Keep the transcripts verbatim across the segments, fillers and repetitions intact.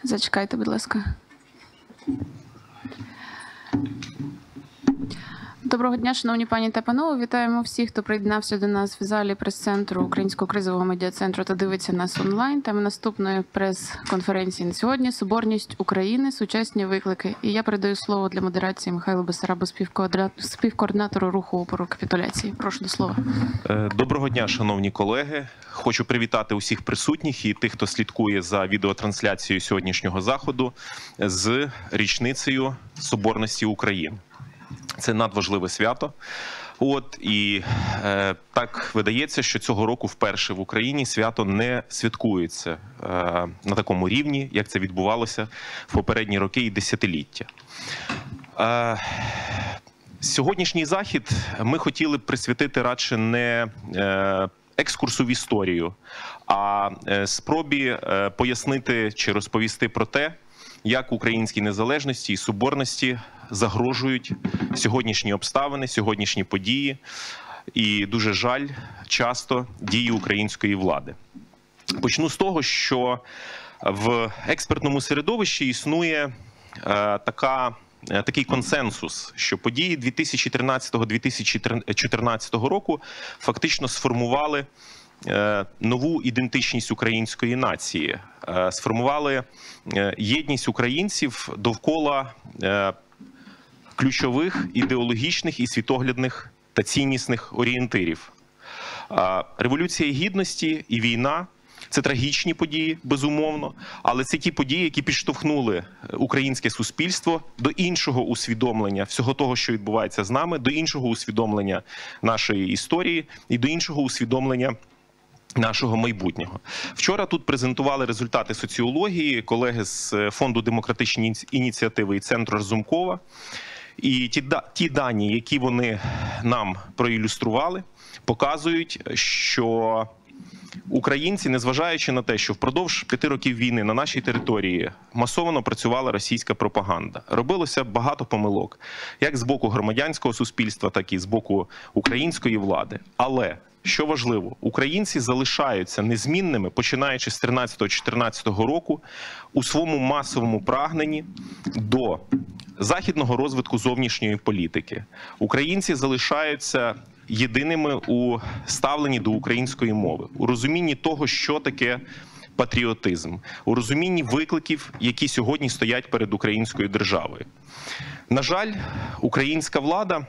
Зачекайте, будь ласка. Доброго дня, шановні пані та панове. Вітаємо всіх, хто приєднався до нас в залі прес-центру Українського кризового медіа-центру та дивиться нас онлайн. Тема наступної прес-конференції на сьогодні – «Соборність України. Сучасні виклики». І я передаю слово для модерації Михайлу Бессарабу, співкоординатору руху опору капітуляції. Прошу до слова. Доброго дня, шановні колеги. Хочу привітати усіх присутніх і тих, хто слідкує за відеотрансляцією сьогоднішнього заходу з річницею Соборності України. Це надважливе свято. От, і е, так видається, що цього року вперше в Україні свято не святкується е, на такому рівні, як це відбувалося в попередні роки і десятиліття. Е, сьогоднішній захід ми хотіли б присвятити радше не е, екскурсу в історію, а е, спробі е, пояснити чи розповісти про те, як українській незалежності і соборності загрожують сьогоднішні обставини, сьогоднішні події і, дуже жаль, часто дії української влади. Почну з того, що в експертному середовищі існує е, така, е, такий консенсус, що події дві тисячі тринадцятого - дві тисячі чотирнадцятого року фактично сформували нову ідентичність української нації, сформували єдність українців довкола ключових ідеологічних і світоглядних та ціннісних орієнтирів. Революція Гідності і війна – це трагічні події, безумовно, але це ті події, які підштовхнули українське суспільство до іншого усвідомлення всього того, що відбувається з нами, до іншого усвідомлення нашої історії і до іншого усвідомлення нашого майбутнього. Вчора тут презентували результати соціології колеги з Фонду демократичні ініціативи і Центру Разумкова. І ті, ті дані, які вони нам проілюстрували, показують, що українці, незважаючи на те, що впродовж п'яти років війни на нашій території масово працювала російська пропаганда, робилося багато помилок, як з боку громадянського суспільства, так і з боку української влади. Але що важливо, українці залишаються незмінними, починаючи з тринадцятого-чотирнадцятого року, у своєму масовому прагненні до західного розвитку зовнішньої політики. Українці залишаються єдиними у ставленні до української мови, у розумінні того, що таке патріотизм, у розумінні викликів, які сьогодні стоять перед українською державою. На жаль, українська влада,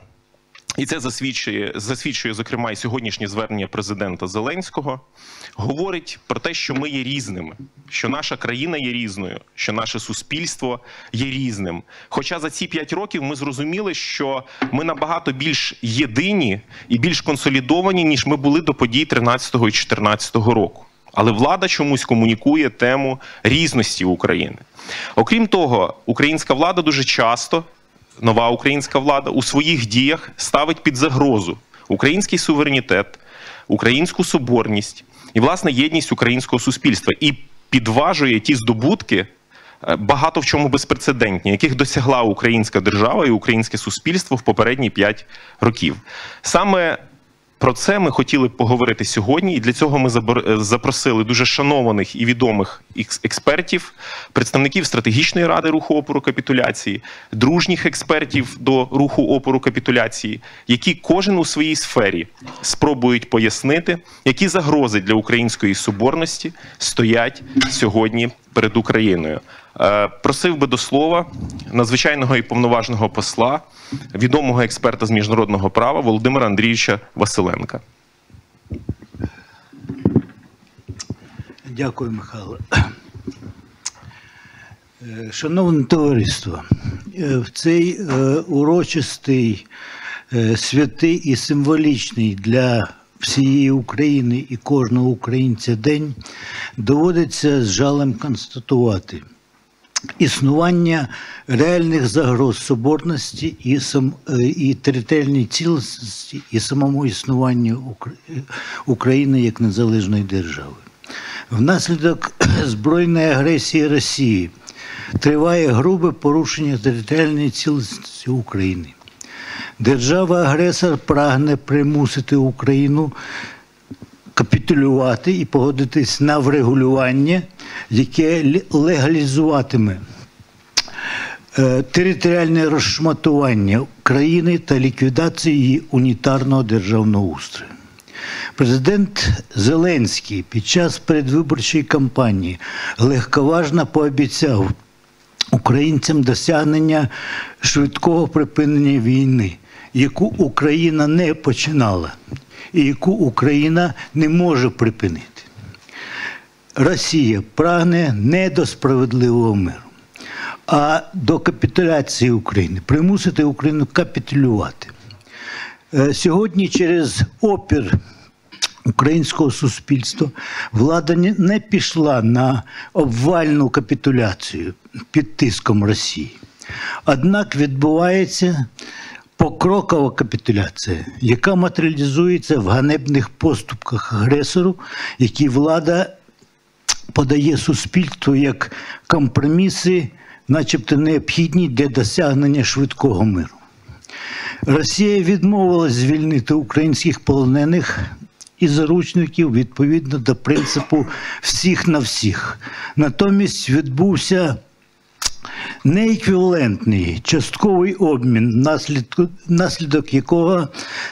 і це засвідчує, засвідчує, зокрема, і сьогоднішнє звернення президента Зеленського, говорить про те, що ми є різними, що наша країна є різною, що наше суспільство є різним. Хоча за ці п'ять років ми зрозуміли, що ми набагато більш єдині і більш консолідовані, ніж ми були до подій тринадцятого і чотирнадцятого року. Але влада чомусь комунікує тему різності України. Окрім того, українська влада дуже часто, нова українська влада, у своїх діях ставить під загрозу український суверенітет, українську соборність і, власне, єдність українського суспільства. І підважує ті здобутки, багато в чому безпрецедентні, яких досягла українська держава і українське суспільство в попередні п'ять років. Саме про це ми хотіли б поговорити сьогодні, і для цього ми запросили дуже шанованих і відомих експертів, представників стратегічної ради руху опору капітуляції, дружніх експертів до руху опору капітуляції, які кожен у своїй сфері спробують пояснити, які загрози для української соборності стоять сьогодні перед Україною. Просив би до слова надзвичайного і повноважного посла, відомого експерта з міжнародного права Володимира Андрійовича Василенка. Дякую, Михайло. Шановне товариство, в цей урочистий, святий і символічний для всієї України і кожного українця день доводиться з жалем констатувати існування реальних загроз соборності і, сам, і територіальній цілісності і самому існуванню України як незалежної держави. Внаслідок збройної агресії Росії триває грубе порушення територіальної цілісності України. Держава-агресор прагне примусити Україну капітулювати і погодитись на врегулювання яке легалізуватиме територіальне розшматування країни та ліквідацію її унітарного державного устрою. Президент Зеленський під час передвиборчої кампанії легковажно пообіцяв українцям досягнення швидкого припинення війни, яку Україна не починала і яку Україна не може припинити. Росія прагне не до справедливого миру, а до капітуляції України, примусити Україну капітулювати. Сьогодні через опір українського суспільства влада не пішла на обвальну капітуляцію під тиском Росії. Однак відбувається покрокова капітуляція, яка матеріалізується в ганебних поступках агресору, які влада подає суспільству як компроміси, начебто необхідні для досягнення швидкого миру. Росія відмовилась звільнити українських полонених і заручників відповідно до принципу «всіх на всіх». Натомість відбувся нееквівалентний частковий обмін, внаслідок, внаслідок якого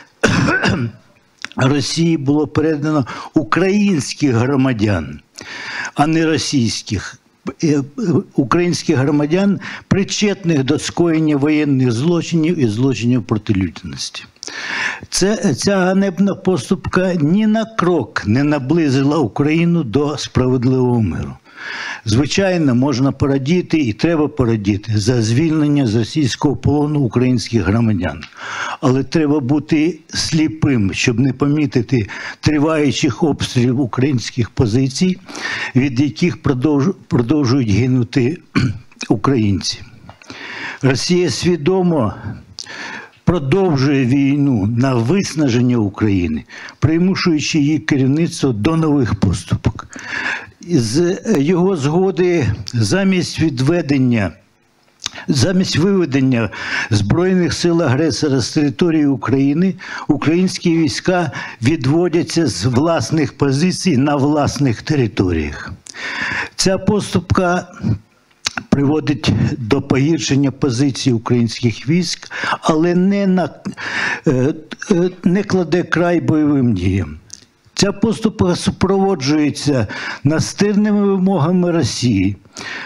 Росії було передано українських громадян, а не російських. Українських громадян, причетних до скоєння воєнних злочинів і злочинів проти людяності. Це, ця ганебна поступка ні на крок не наблизила Україну до справедливого миру. Звичайно, можна порадіти і треба порадіти за звільнення з російського полону українських громадян. Але треба бути сліпим, щоб не помітити триваючих обстрілів українських позицій, від яких продовжують гинути українці. Росія свідомо продовжує війну на виснаження України, примушуючи її керівництво до нових поступок. З його згоди замість відведення, замість виведення Збройних сил агресора з території України, українські війська відводяться з власних позицій на власних територіях. Ця поступка приводить до погіршення позицій українських військ, але не, на, не кладе край бойовим діям. Ця поступка супроводжується настирними вимогами Росії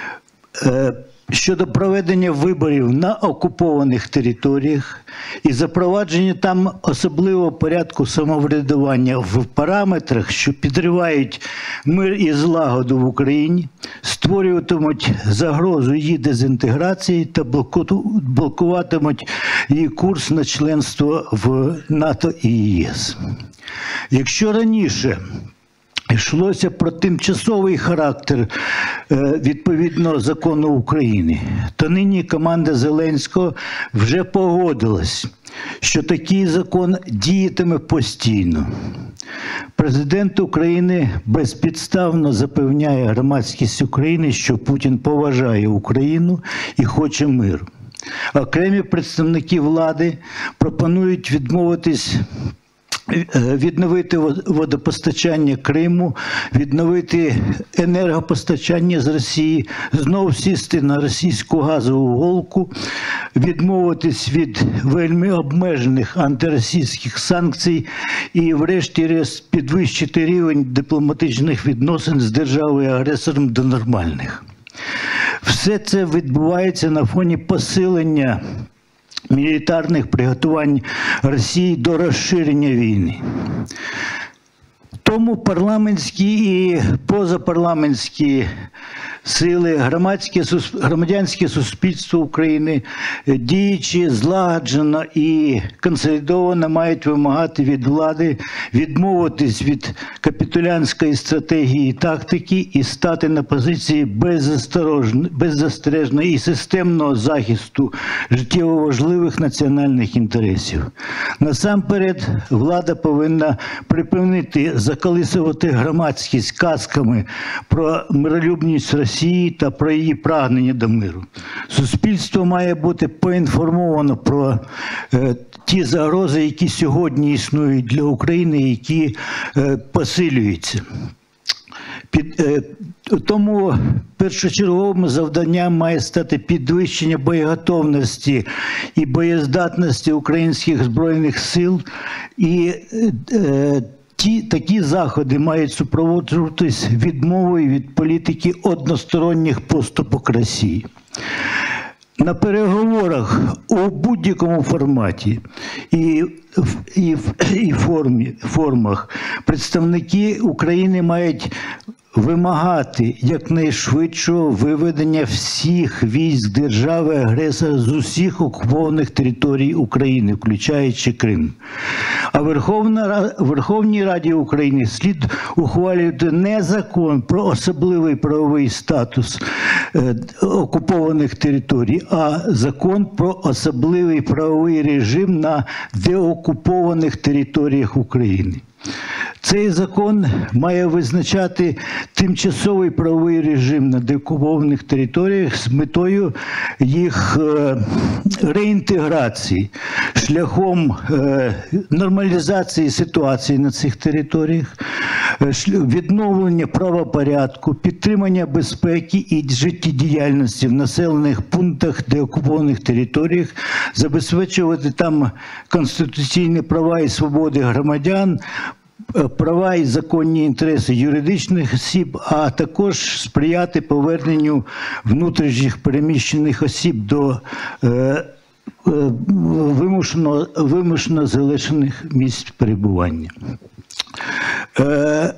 щодо проведення виборів на окупованих територіях і запровадження там особливого порядку самоврядування в параметрах, що підривають мир і злагоду в Україні, створюватимуть загрозу її дезінтеграції та блокуватимуть її курс на членство в НАТО і ЄС. Якщо раніше йшлося про тимчасовий характер відповідного закону України, то нині команда Зеленського вже погодилась, що такий закон діятиме постійно. Президент України безпідставно запевняє громадськість України, що Путін поважає Україну і хоче миру. Окремі представники влади пропонують відмовитись відновити водопостачання Криму, відновити енергопостачання з Росії, знову сісти на російську газову голку, відмовитись від вельми обмежених антиросійських санкцій і врешті-решт підвищити рівень дипломатичних відносин з державою-агресором до нормальних. Все це відбувається на фоні посилення мілітарних приготувань Росії до розширення війни. Тому парламентські і позапарламентські сили, громадське, громадянське суспільство України, діючи злагоджено і консолідовано, мають вимагати від влади відмовитись від капітулянської стратегії і тактики і стати на позиції беззастережного і системного захисту життєво важливих національних інтересів. Насамперед, влада повинна припинити заколисувати громадськість казками про миролюбність Росії та про її прагнення до миру. Суспільство має бути поінформовано про е, ті загрози, які сьогодні існують для України, які е, посилюються. Під, е, тому першочерговим завданням має стати підвищення боєготовності і боєздатності українських Збройних сил, і е, ті, такі заходи мають супроводжуватись відмовою від політики односторонніх поступок Росії. На переговорах у будь-якому форматі і, і, і формі, формах представники України мають вимагати якнайшвидшого виведення всіх військ держави-агресора з усіх окупованих територій України, включаючи Крим. А Верховна, Верховній Раді України слід ухвалювати не закон про особливий правовий статус е, окупованих територій, а закон про особливий правовий режим на деокупованих територіях України. Цей закон має визначати тимчасовий правовий режим на деокупованих територіях з метою їх реінтеграції, шляхом нормалізації ситуації на цих територіях, відновлення правопорядку, підтримання безпеки і життєдіяльності в населених пунктах деокупованих територіях, забезпечувати там конституційні права і свободи громадян, права і законні інтереси юридичних осіб, а також сприяти поверненню внутрішніх переміщених осіб до е, е, вимушено, вимушено залишених місць перебування. Е,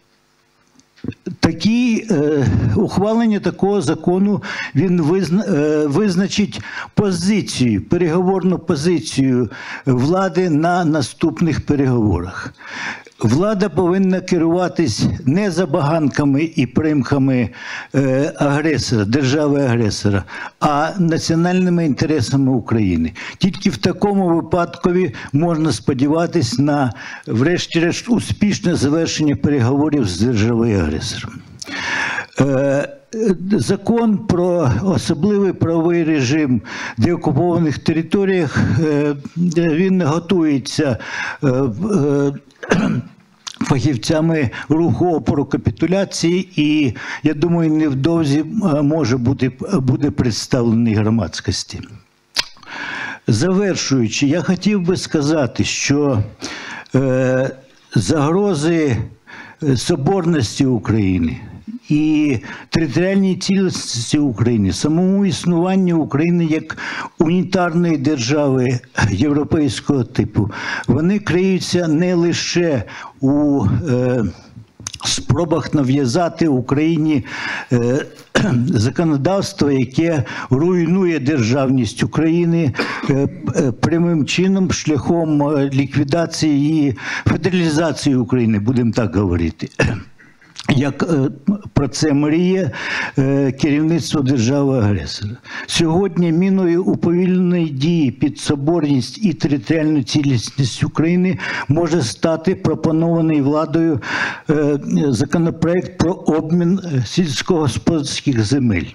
Такі, е, ухвалення такого закону він визна, е, визначить позицію, переговорну позицію влади на наступних переговорах. Влада повинна керуватись не забаганками і примхами е, агресора, держави-агресора, а національними інтересами України. Тільки в такому випадку можна сподіватись на, врешті-решт, успішне завершення переговорів з державою-агресором. Е, Закон про особливий правовий режим деокупованих територіях, е, він готується е, е, фахівцями руху опору капітуляції, і, я думаю, невдовзі може бути, буде представлений громадськості. Завершуючи, я хотів би сказати, що е, загрози соборності України і територіальній цілісності України, самому існуванню України як унітарної держави європейського типу, вони криються не лише у е, спробах нав'язати Україні е, законодавство, яке руйнує державність України е, е, прямим чином, шляхом ліквідації її, федералізації України, будемо так говорити. Як про це мріє керівництво держави-агресора. Сьогодні міною уповільненої дії під соборність і територіальну цілісність України може стати пропонований владою законопроект про обмін сільськогосподарських земель.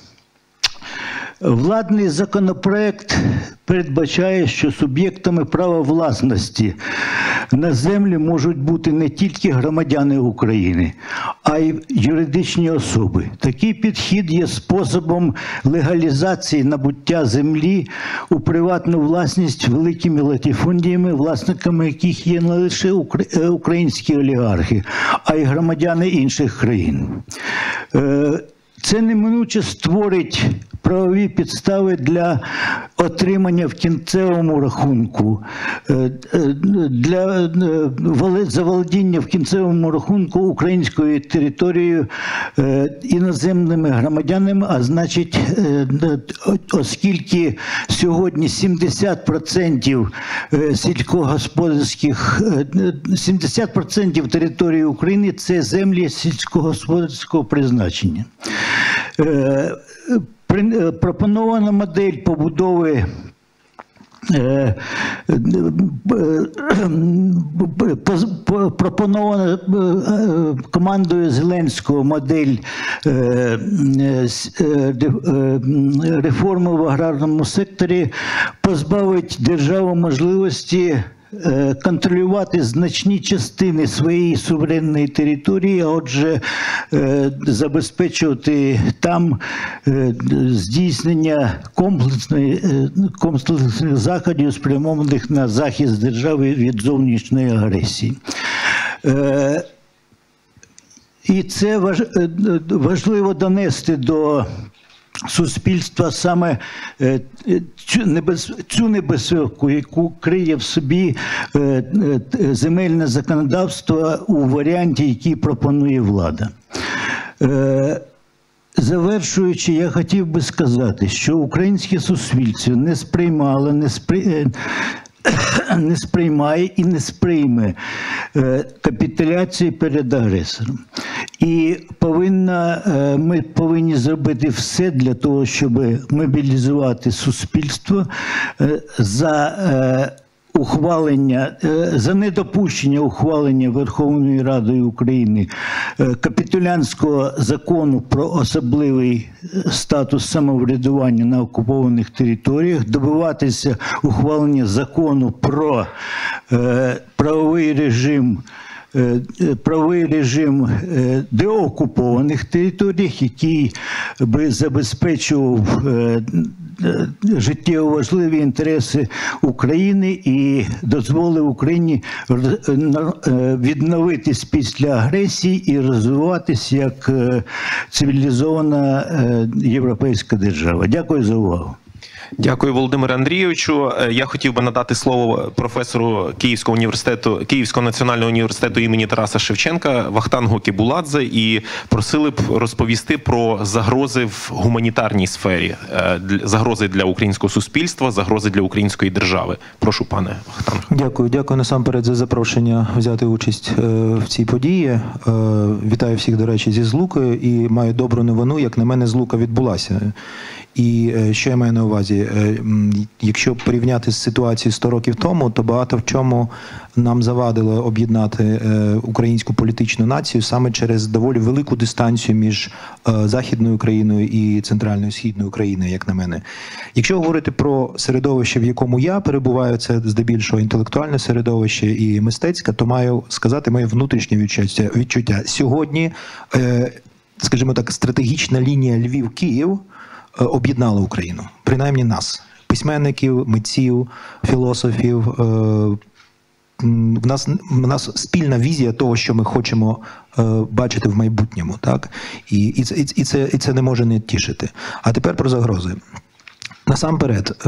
Владний законопроект передбачає, що суб'єктами права власності на землі можуть бути не тільки громадяни України, а й юридичні особи. Такий підхід є способом легалізації набуття землі у приватну власність великими латифундіями, власниками яких є не лише українські олігархи, а й громадяни інших країн. Це неминуче створить правові підстави для отримання в кінцевому рахунку, для заволодіння в кінцевому рахунку українською територією іноземними громадянами, а значить, оскільки сьогодні сімдесят відсотків сільськогосподарських, сімдесят відсотків території України – це землі сільськогосподарського призначення. Пропонована модель побудови пропонована командою Зеленського модель реформи в аграрному секторі позбавить державу можливості е, контролювати значні частини своєї суверенної території, а отже е, забезпечувати там е, здійснення комплексної, е, комплексних заходів, спрямованих на захист держави від зовнішньої агресії. Е, і це важ, е, важливо донести до суспільства саме цю небезпеку, яку криє в собі земельне законодавство у варіанті, який пропонує влада. Завершуючи, я хотів би сказати, що українське суспільство не сприймало, не сприймало, не сприймає і не сприйме капітуляції перед агресором. І повинна, ми повинні зробити все для того, щоб мобілізувати суспільство за ухвалення, за недопущення ухвалення Верховною Радою України капітулянського закону про особливий статус самоврядування на окупованих територіях, добиватися ухвалення закону про правовий режим правовий режим деокупованих територіях, який би забезпечував життєво важливі інтереси України і дозволив Україні відновитись після агресії і розвиватись як цивілізована європейська держава. Дякую за увагу. Дякую, Володимире Андрійовичу. Я хотів би надати слово професору Київського університету, Київського національного університету імені Тараса Шевченка Вахтангу Кібуладзе і просили б розповісти про загрози в гуманітарній сфері, загрози для українського суспільства, загрози для української держави. Прошу, пане Вахтанг. Дякую, дякую насамперед за запрошення взяти участь в цій події. Вітаю всіх, до речі, зі Злукою і маю добру новину, як на мене, Злука відбулася. І що я маю на увазі? Якщо порівняти з ситуацією сто років тому, то багато в чому нам завадило об'єднати українську політичну націю саме через доволі велику дистанцію між Західною Україною і Центральною Східною Україною, як на мене. Якщо говорити про середовище, в якому я перебуваю, це здебільшого інтелектуальне середовище і мистецьке, то маю сказати моє внутрішнє відчуття. відчуття. Сьогодні, скажімо так, стратегічна лінія Львів-Київ об'єднала Україну, принаймні нас, письменників, митців, філософів. В нас, в нас спільна візія того, що ми хочемо бачити в майбутньому, так? І, і, і, і, це, і це не може не тішити. А тепер про загрози. Насамперед,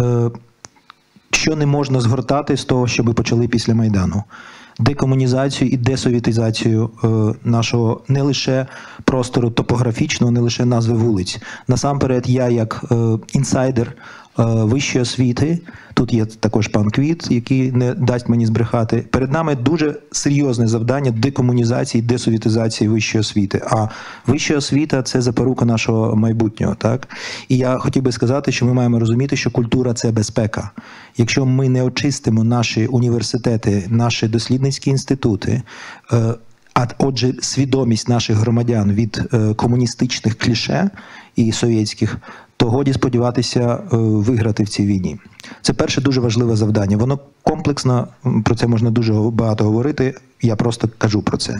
що не можна згортати з того, що ми почали після Майдану? Декомунізацію і десовітизацію нашого не лише простору топографічного, не лише назви вулиць. Насамперед, я як інсайдер вищої освіти, тут є також пан Квіт, який не дасть мені збрехати, перед нами дуже серйозне завдання декомунізації, десовітизації вищої освіти. А вища освіта – це запорука нашого майбутнього, так? І я хотів би сказати, що ми маємо розуміти, що культура – це безпека. Якщо ми не очистимо наші університети, наші дослідницькі інститути, а отже свідомість наших громадян від комуністичних кліше і совєтських, то годі сподіватися виграти в цій війні. Це перше дуже важливе завдання. Воно комплексно, про це можна дуже багато говорити, я просто кажу про це.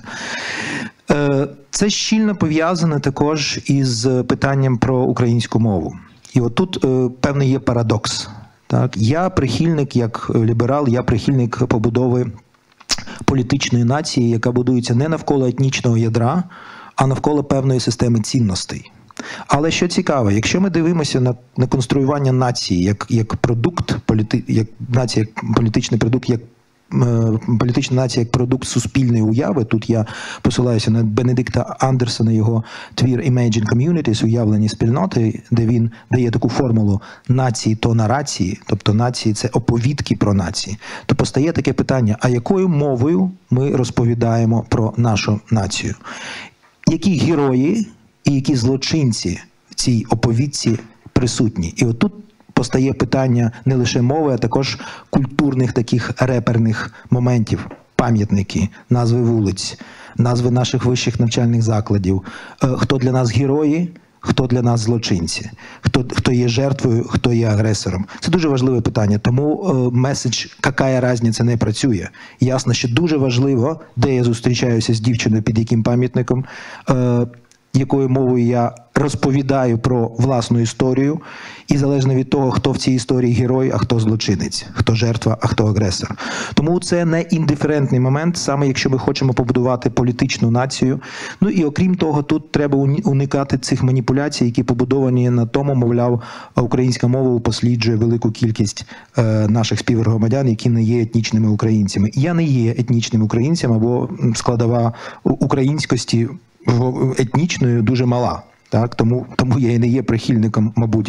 Це щільно пов'язане також із питанням про українську мову. І от тут певний є парадокс. Так? Я прихильник, як ліберал, я прихильник побудови політичної нації, яка будується не навколо етнічного ядра, а навколо певної системи цінностей. Але що цікаво, якщо ми дивимося на, на конструювання нації як, як продукт, політи, як нація, як політичний продукт, як е, політична нація як продукт суспільної уяви, тут я посилаюся на Бенедикта Андерсона, його твір Imagine Communities, уявлені спільноти, де він дає таку формулу нації то нарації, тобто нації – це оповідки про нації, то постає таке питання, а якою мовою ми розповідаємо про нашу націю? Які герої і які злочинці в цій оповідці присутні. І отут постає питання не лише мови, а також культурних таких реперних моментів. Пам'ятники, назви вулиць, назви наших вищих навчальних закладів. Хто для нас герої, хто для нас злочинці, хто, хто є жертвою, хто є агресором. Це дуже важливе питання, тому е, меседж «какая різниця» не працює. Ясно, що дуже важливо, де я зустрічаюся з дівчиною, під яким пам'ятником, е, якою мовою я розповідаю про власну історію, і залежно від того, хто в цій історії герой, а хто злочинець, хто жертва, а хто агресор. Тому це не індиферентний момент, саме якщо ми хочемо побудувати політичну націю. Ну і окрім того, тут треба уникати цих маніпуляцій, які побудовані на тому, мовляв, українська мова упосліджує велику кількість е, наших співгромадян, які не є етнічними українцями. Я не є етнічним українцем, або складова українськості етнічною дуже мала. Так, тому, тому я і не є прихильником, мабуть,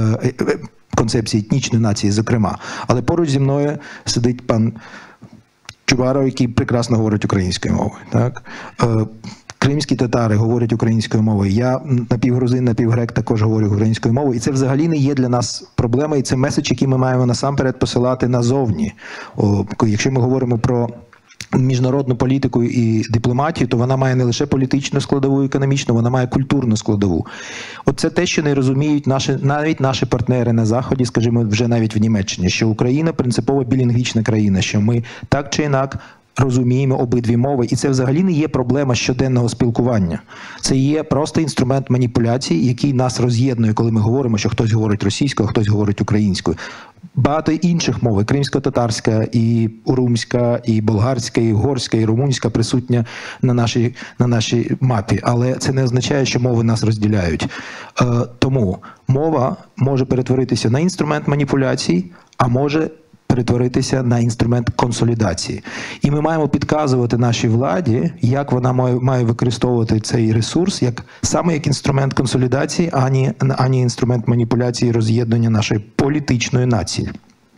концепції етнічної нації, зокрема. Але поруч зі мною сидить пан Чубаров, який прекрасно говорить українською мовою. Так? Кримські татари говорять українською мовою. Я напівгрузин, напівгрек також говорю українською мовою. І це взагалі не є для нас проблема, і це меседж, який ми маємо насамперед посилати назовні. О, якщо ми говоримо про міжнародну політику і дипломатію, то вона має не лише політичну складову, економічну, вона має культурну складову. Оце те, що не розуміють наші, навіть наші партнери на Заході, скажімо, вже навіть в Німеччині, що Україна принципово білінгвічна країна, що ми так чи інак розуміємо обидві мови, і це взагалі не є проблема щоденного спілкування. Це є просто інструмент маніпуляції, який нас роз'єднує, коли ми говоримо, що хтось говорить російською, а хтось говорить українською. Багато інших мов, кримсько-татарська, і урумська, і болгарська, і угорська, і румунська присутня на нашій, на нашій мапі. Але це не означає, що мови нас розділяють. Е, тому мова може перетворитися на інструмент маніпуляцій, а може перетворитися на інструмент консолідації. І ми маємо підказувати нашій владі, як вона має, має використовувати цей ресурс, як, саме як інструмент консолідації, а не, а не інструмент маніпуляції і роз'єднання нашої політичної нації.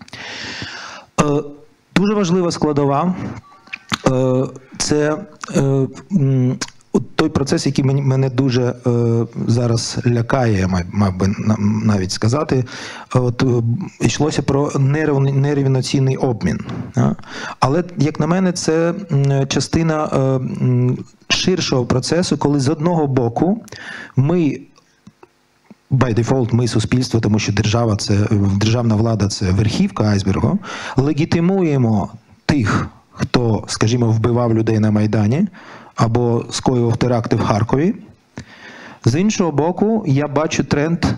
Е, дуже важлива складова е, – це е, От той процес, який мене дуже е, зараз лякає, мав би навіть сказати, от, е, йшлося про нерівноцінний обмін. А? Але, як на мене, це частина е, ширшого процесу, коли з одного боку ми, by default, ми суспільство, тому що держава це, державна влада – це верхівка айсбергу, легітимуємо тих, хто, скажімо, вбивав людей на Майдані, або скоював теракти в Харкові. З іншого боку, я бачу тренд е,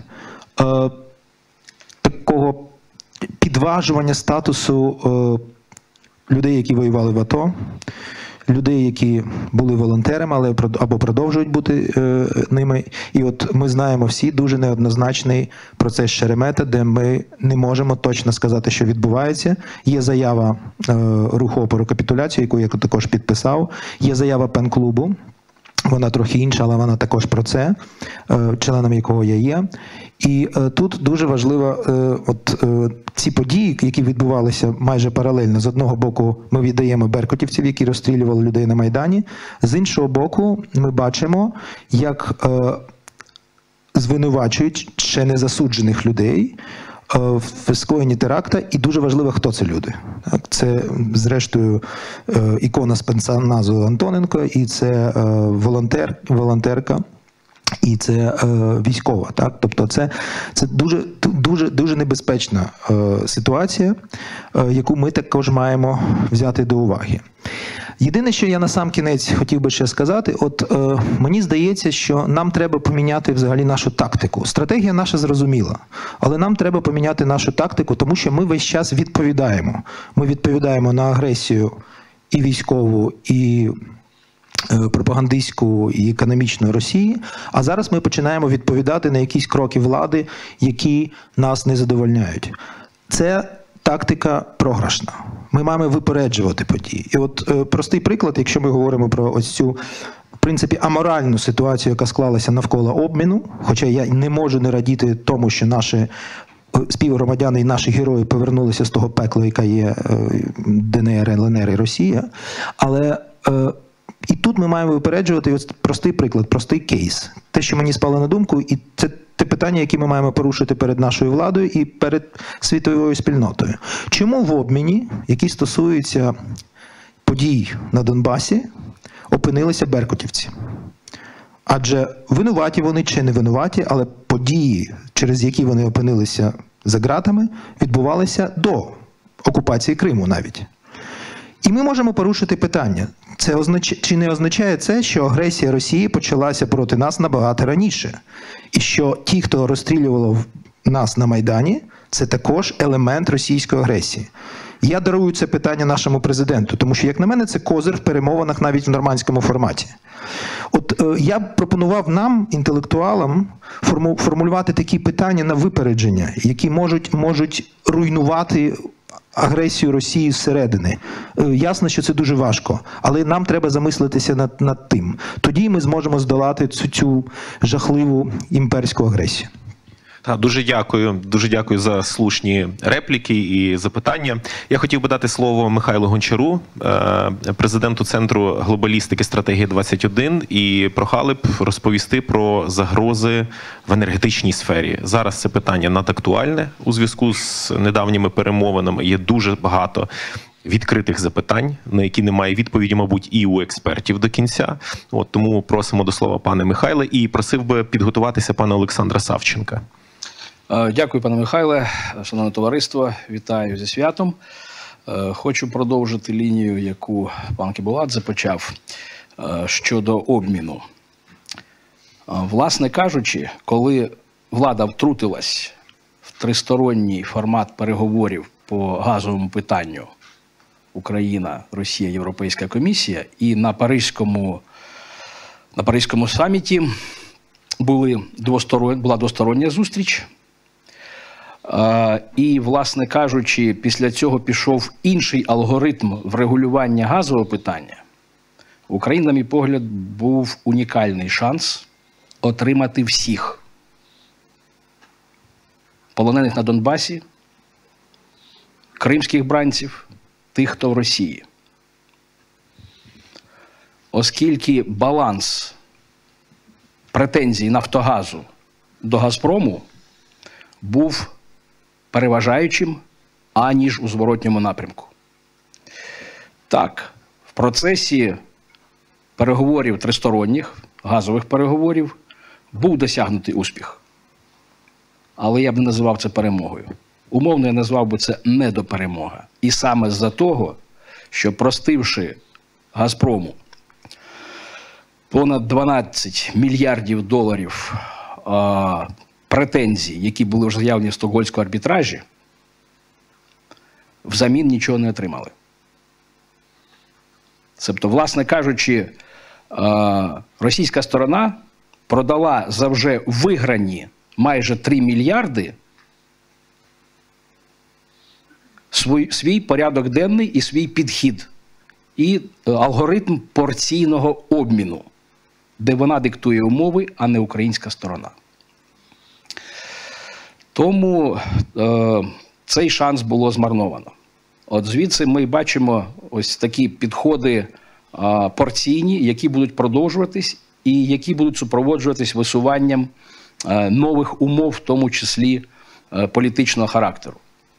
такого підважування статусу е, людей, які воювали в АТО, людей, які були волонтерами, але або продовжують бути е, ними. І от ми знаємо всі дуже неоднозначний процес Шеремета, де ми не можемо точно сказати, що відбувається. Є заява е, руху опору капітуляції, яку я також підписав. Є заява пен-клубу. Вона трохи інша, але вона також про це, членом якого я є. І тут дуже важливо от ці події, які відбувалися майже паралельно. З одного боку ми віддаємо беркутівців, які розстрілювали людей на Майдані. З іншого боку ми бачимо, як звинувачують ще не засуджених людей в скоєнні теракта, і дуже важливо, хто це люди. Це, зрештою, ікона спецназу Антоненко, і це волонтер, волонтерка, і це військова. Так? Тобто це, це дуже, дуже, дуже небезпечна ситуація, яку ми також маємо взяти до уваги. Єдине, що я на сам кінець хотів би ще сказати, от е, мені здається, що нам треба поміняти взагалі нашу тактику. Стратегія наша зрозуміла, але нам треба поміняти нашу тактику, тому що ми весь час відповідаємо. Ми відповідаємо на агресію і військову, і е, пропагандистську, і економічну Росії, а зараз ми починаємо відповідати на якісь кроки влади, які нас не задовольняють. Це тактика програшна. Ми маємо випереджувати події. І от е, простий приклад, якщо ми говоримо про ось цю, в принципі, аморальну ситуацію, яка склалася навколо обміну, хоча я не можу не радіти тому, що наші співгромадяни і наші герої повернулися з того пекла, яка є е, ДНР, ЛНР і Росія, але е, і тут ми маємо випереджувати ось простий приклад, простий кейс. Те, що мені спало на думку, і це те питання, яке ми маємо порушити перед нашою владою і перед світовою спільнотою. Чому в обміні, який стосується подій на Донбасі, опинилися беркутівці? Адже винуваті вони чи не винуваті, але події, через які вони опинилися за ґратами, відбувалися до окупації Криму навіть. І ми можемо порушити питання, це означ... чи не означає це, що агресія Росії почалася проти нас набагато раніше? І що ті, хто розстрілював нас на Майдані, це також елемент російської агресії. Я дарую це питання нашому президенту, тому що, як на мене, це козир в перемовинах навіть в нормандському форматі. От е, я б пропонував нам, інтелектуалам, форму, формулювати такі питання на випередження, які можуть, можуть руйнувати агресію Росії зсередини. Е, ясно, що це дуже важко, але нам треба замислитися над, над тим. Тоді ми зможемо здолати цю, цю жахливу імперську агресію. Так, дуже дякую. Дуже дякую за слушні репліки і запитання. Я хотів би дати слово Михайлу Гончару, президенту Центру глобалістики «Стратегія двадцять один», і прохали б розповісти про загрози в енергетичній сфері. Зараз це питання надактуальне у зв'язку з недавніми перемовинами. Є дуже багато відкритих запитань, на які немає відповіді, мабуть, і у експертів до кінця. От, тому просимо до слова пане Михайле і просив би підготуватися пана Олександра Савченка. Дякую, пане Михайле. Шановне товариство, вітаю зі святом. Хочу продовжити лінію, яку пан Кібуладзе почав щодо обміну. Власне кажучи, коли влада втрутилась в тристоронній формат переговорів по газовому питанню Україна, Росія, Європейська комісія, і на Паризькому, на Паризькому саміті були двосторон, була двостороння зустріч, і, власне кажучи, після цього пішов інший алгоритм врегулювання газового питання, Україна, на мій погляд, був унікальний шанс отримати всіх полонених на Донбасі, кримських бранців, тих, хто в Росії. Оскільки баланс претензій Нафтогазу до Газпрому був переважаючим, аніж у зворотньому напрямку. Так, в процесі переговорів тристоронніх, газових переговорів, був досягнутий успіх. Але я б не називав це перемогою. Умовно я назвав би це недоперемога. І саме з-за того, що простивши Газпрому понад дванадцять мільярдів доларів а, претензій, які були вже заявлені в Стокгольмському арбітражі, взамін нічого не отримали. Тобто, власне кажучи, а, російська сторона продала за вже виграні майже три мільярди свій, свій порядок денний і свій підхід. І алгоритм порційного обміну, де вона диктує умови, а не українська сторона. Тому е, цей шанс було змарновано. От звідси ми бачимо ось такі підходи е, порційні, які будуть продовжуватись і які будуть супроводжуватись висуванням е, нових умов, в тому числі е, політичного характеру.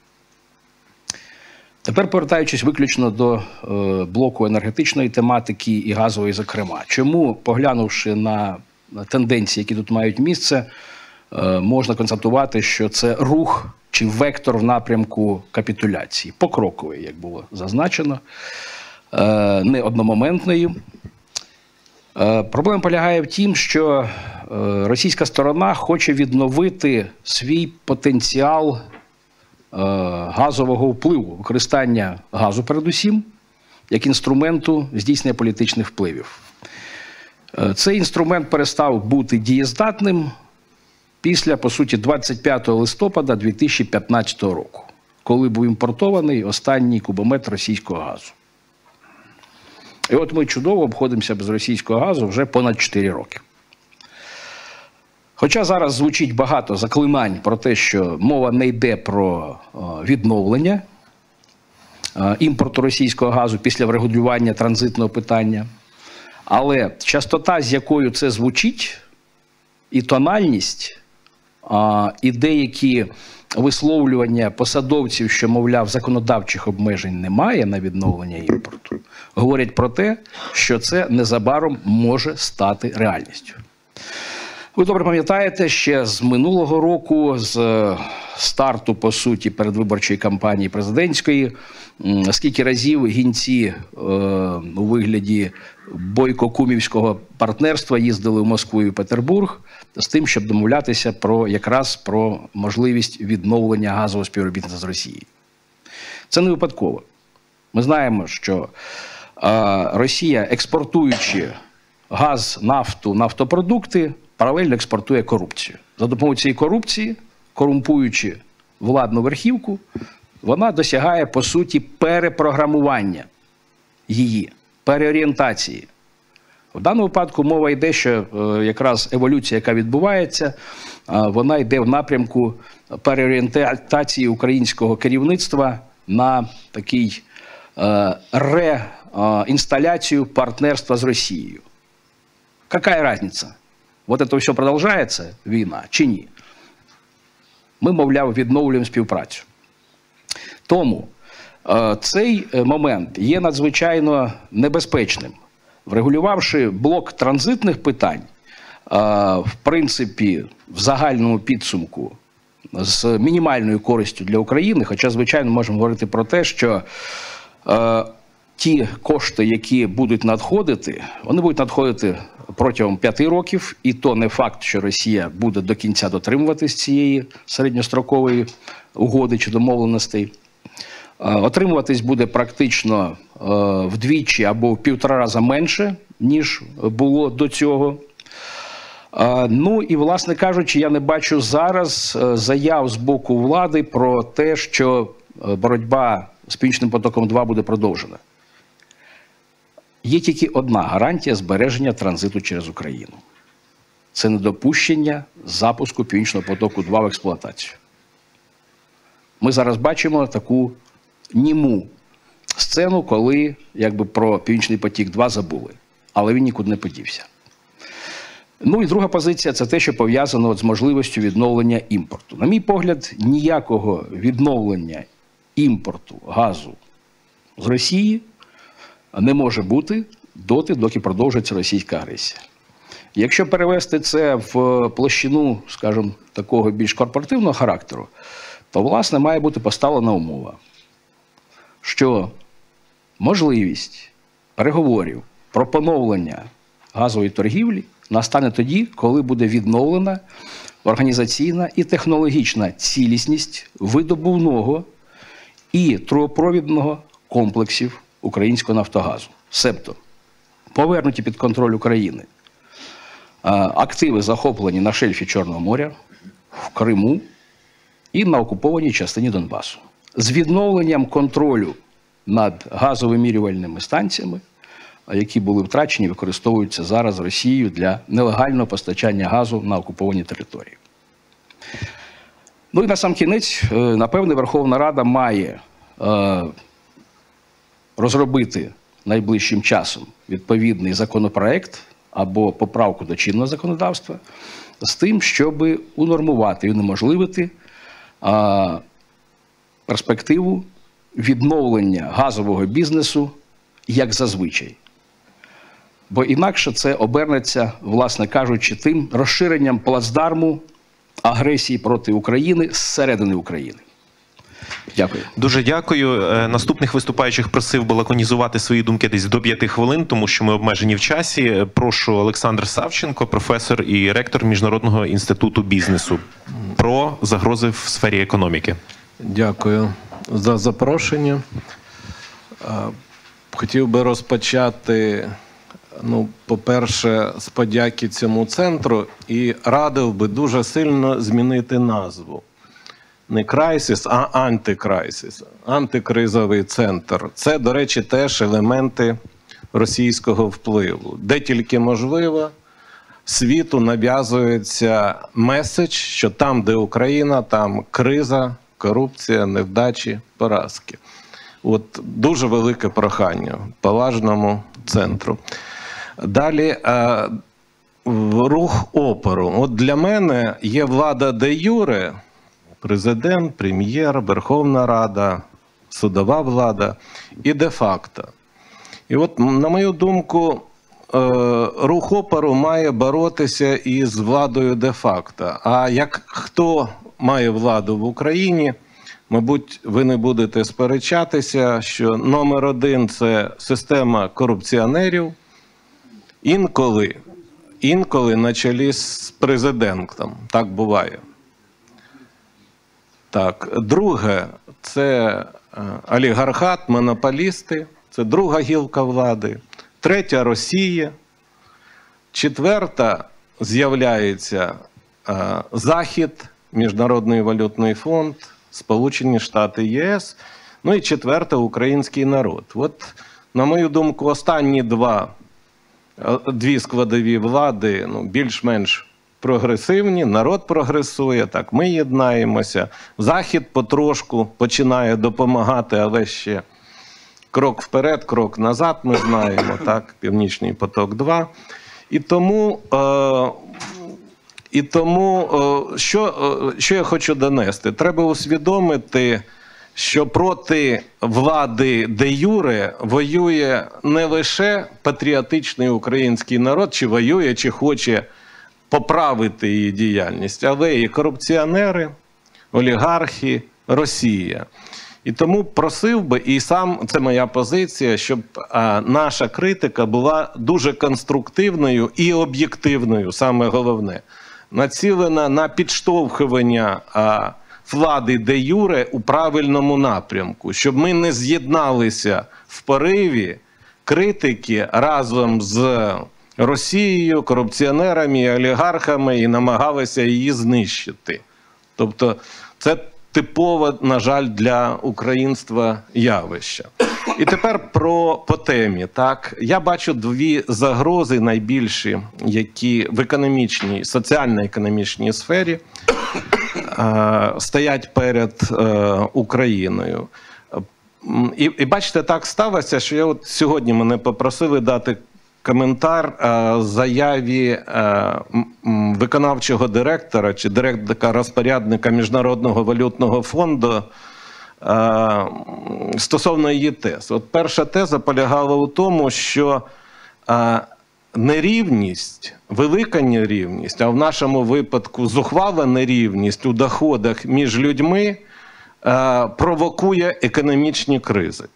Тепер, повертаючись виключно до е, блоку енергетичної тематики і газової, зокрема. Чому, поглянувши на тенденції, які тут мають місце, е, можна констатувати, що це рух чи вектор в напрямку капітуляції, покрокової, як було зазначено, е, не одномоментної. Е, проблема полягає в тім, що е, російська сторона хоче відновити свій потенціал газового впливу, використання газу передусім, як інструменту здійснення політичних впливів. Цей інструмент перестав бути дієздатним після, по суті, двадцять п'ятого листопада дві тисячі п'ятнадцятого року, коли був імпортований останній кубометр російського газу. І от ми чудово обходимося без російського газу вже понад чотири роки. Хоча зараз звучить багато заклинань про те, що мова не йде про відновлення імпорту російського газу після врегулювання транзитного питання, але частота, з якою це звучить, і тональність, і деякі висловлювання посадовців, що, мовляв, законодавчих обмежень немає на відновлення імпорту, говорять про те, що це незабаром може стати реальністю. Ви добре пам'ятаєте, ще з минулого року, з старту, по суті, передвиборчої кампанії президентської, скільки разів гінці е, у вигляді бойко-кумівського партнерства їздили в Москву і Петербург з тим, щоб домовлятися про якраз про можливість відновлення газового співробітництва з Росією. Це не випадково. Ми знаємо, що е, Росія, експортуючи газ, нафту, нафтопродукти, паралельно експортує корупцію. За допомогою цієї корупції, корумпуючи владну верхівку, вона досягає, по суті, перепрограмування її, переорієнтації. В даному випадку мова йде, що е, якраз еволюція, яка відбувається, е, вона йде в напрямку переорієнтації українського керівництва на такий е, реінсталяцію партнерства з Росією. Какая разница? Вот это все продовжується, війна, чи ні? Ми, мовляв, відновлюємо співпрацю. Тому е, цей момент є надзвичайно небезпечним. Врегулювавши блок транзитних питань, е, в принципі, в загальному підсумку, з мінімальною користю для України, хоча, звичайно, можемо говорити про те, що е, ті кошти, які будуть надходити, вони будуть надходити протягом п'яти років, і то не факт, що Росія буде до кінця дотримуватись цієї середньострокової угоди чи домовленостей. Отримуватись буде практично вдвічі або в півтора рази менше, ніж було до цього. Ну і, власне кажучи, я не бачу зараз заяв з боку влади про те, що боротьба з Північним потоком-два буде продовжена. Є тільки одна гарантія збереження транзиту через Україну. Це недопущення запуску Північного потоку-два в експлуатацію. Ми зараз бачимо таку німу сцену, коли якби про Північний потік-два забули. Але він нікуди не подівся. Ну і друга позиція – це те, що пов'язано з можливістю відновлення імпорту. На мій погляд, ніякого відновлення імпорту газу з Росії не може бути доти, доки продовжується російська агресія. Якщо перевести це в площину, скажімо, такого більш корпоративного характеру, то, власне, має бути поставлена умова, що можливість переговорів про поновлення газової торгівлі настане тоді, коли буде відновлена організаційна і технологічна цілісність видобувного і трубопровідного комплексів українського Нафтогазу. Себто повернуті під контроль України активи, захоплені на шельфі Чорного моря, в Криму і на окупованій частині Донбасу. З відновленням контролю над газовимірювальними станціями, які були втрачені, використовуються зараз Росією для нелегального постачання газу на окуповані території. Ну і на сам кінець, напевне, Верховна Рада має е, розробити найближчим часом відповідний законопроект або поправку до чинного законодавства з тим, щоб унормувати і унеможливити е, перспективу відновлення газового бізнесу як зазвичай. Бо інакше це обернеться, власне кажучи, тим розширенням плацдарму агресії проти України зсередини України. Дякую. Дуже дякую. Наступних виступаючих просив би лаконізувати свої думки десь до п'яти хвилин, тому що ми обмежені в часі. Прошу, Олександр Савченко, професор і ректор Міжнародного інституту бізнесу, про загрози в сфері економіки. Дякую за запрошення. Хотів би розпочати, ну, по-перше, з подяки цьому центру і радив би дуже сильно змінити назву. Не крайсис, а антикрайсис. Антикризовий центр. Це, до речі, теж елементи російського впливу. Де тільки можливо, світу нав'язується меседж, що там, де Україна, там криза, корупція, невдачі, поразки. От дуже велике прохання поважному центру. Далі рух опору. От для мене є влада де юре, президент, прем'єр, Верховна Рада, судова влада і де-факто. І от, на мою думку, рух опору має боротися із владою де-факто. А як хто має владу в Україні, мабуть, ви не будете сперечатися, що номер один – це система корупціонерів, інколи, інколи на чолі з президентом. Так буває. Так. Друге – це олігархат, монополісти, це друга гілка влади. Третя – Росія. Четверта – з'являється Захід, Міжнародний валютний фонд, Сполучені Штати, ЄС. Ну і четверта – український народ. От, на мою думку, останні два, дві складові влади ну, більш-менш прогресивні, народ прогресує, так, ми єднаємося. Захід потрошку починає допомагати, але ще крок вперед, крок назад, ми знаємо, так, Північний поток-два. І тому, е, і тому е, що, е, що я хочу донести? Треба усвідомити, що проти влади де-юре воює не лише патріотичний український народ, чи воює, чи хоче поправити її діяльність, але і корупціонери, олігархи, Росія. І тому просив би, і сам, це моя позиція, щоб а, наша критика була дуже конструктивною і об'єктивною, саме головне, націлена на підштовхування а, влади де-юре у правильному напрямку, щоб ми не з'єдналися в пориві критики разом з Росією, корупціонерами, олігархами і намагалися її знищити. Тобто це типове, на жаль, для українства явище. І тепер про, по темі. Так? Я бачу дві загрози найбільші, які в економічній, соціально-економічній сфері е, стоять перед е, Україною. І, і бачите, так сталося, що я от сьогодні мене попросили дати коментар е, заяві е, виконавчого директора чи директора-розпорядника Міжнародного валютного фонду е, стосовно її тез. От перша теза полягала у тому, що е, нерівність, велика нерівність, а в нашому випадку зухвала нерівність у доходах між людьми е, провокує економічні кризи.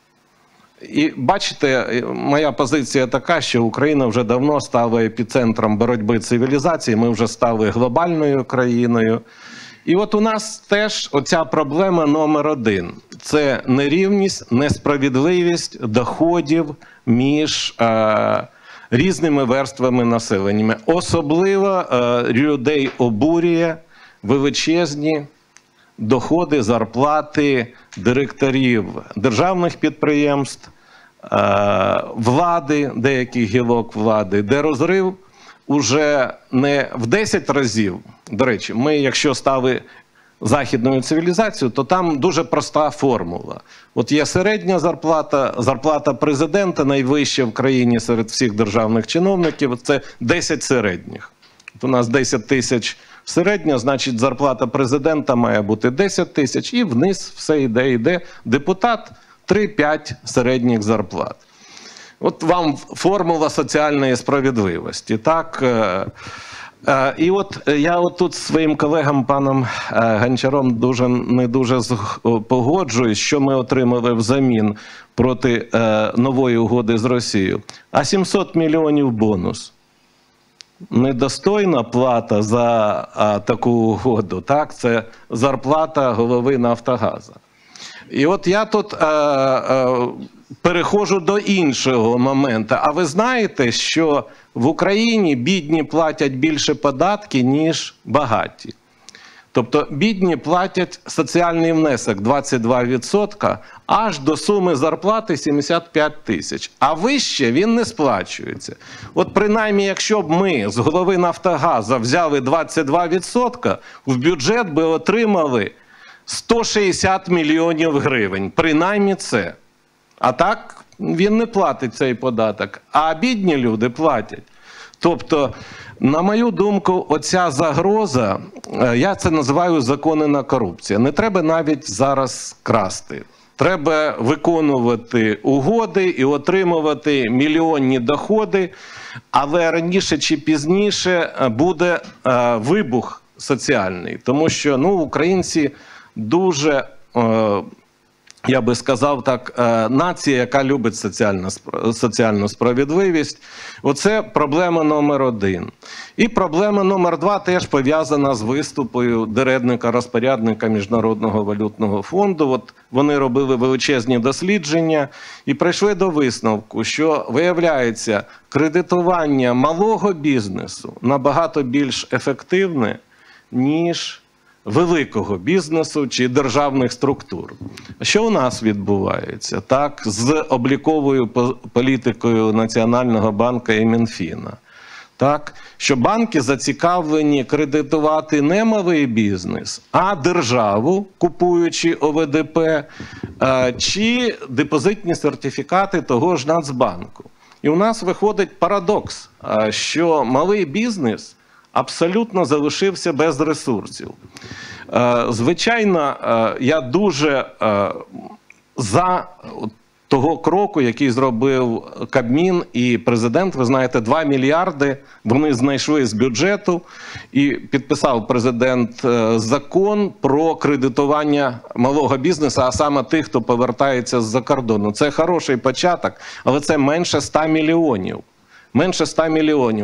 І бачите, моя позиція така, що Україна вже давно стала епіцентром боротьби цивілізації, ми вже стали глобальною країною. І от у нас теж оця проблема номер один. Це нерівність, несправедливість доходів між е, різними верствами населення. Особливо е, людей обурює величезні доходи, зарплати директорів державних підприємств, влади, деяких гілок влади, де розрив уже не в десять разів. До речі, ми, якщо стали західною цивілізацією, то там дуже проста формула. От є середня зарплата, зарплата президента найвища в країні серед всіх державних чиновників, це десять середніх. От у нас десять тисяч середня, значить зарплата президента має бути десять тисяч, і вниз все йде, йде. Депутат – три-п'ять середніх зарплат. От вам формула соціальної справедливості. Так? І от я от тут зі своїм колегом паном Гончаром дуже, не дуже погоджуюсь, що ми отримали взамін проти нової угоди з Росією. А сімсот мільйонів бонус. Недостойна плата за а, таку угоду, так? Це зарплата голови Нафтогазу. І от я тут а, а, переходжу до іншого моменту. А ви знаєте, що в Україні бідні платять більше податки, ніж багаті? Тобто бідні платять соціальний внесок двадцять два відсотки аж до суми зарплати сімдесят п'ять тисяч. А вище він не сплачується. От принаймні, якщо б ми з голови Нафтогазу взяли двадцять два відсотки, в бюджет би отримали сто шістдесят мільйонів гривень. Принаймні це. А так він не платить цей податок. А бідні люди платять. Тобто, на мою думку, оця загроза, я це називаю законна корупція. Не треба навіть зараз красти. треба виконувати угоди і отримувати мільйонні доходи, але раніше чи пізніше буде е, вибух соціальний, тому що ну, українці дуже, е, я би сказав так, е, нація, яка любить соціальну, соціальну справедливість. Оце проблема номер один. І проблема номер два теж пов'язана з виступою директора-розпорядника Міжнародного валютного фонду. От вони робили величезні дослідження і прийшли до висновку, що, виявляється, кредитування малого бізнесу набагато більш ефективне, ніж великого бізнесу чи державних структур. Що у нас відбувається? Так, з обліковою політикою Національного банку і Мінфіна. Так, що банки зацікавлені кредитувати не малий бізнес, а державу, купуючи О В Д П, чи депозитні сертифікати того ж Нацбанку. І у нас виходить парадокс, що малий бізнес абсолютно залишився без ресурсів. Звичайно, я дуже за того кроку, який зробив Кабмін і президент. Ви знаєте, два мільярди вони знайшли з бюджету, і підписав президент закон про кредитування малого бізнесу, а саме тих, хто повертається з-за кордону. Це хороший початок, але це менше ста мільйонів. Менше ста мільйонів.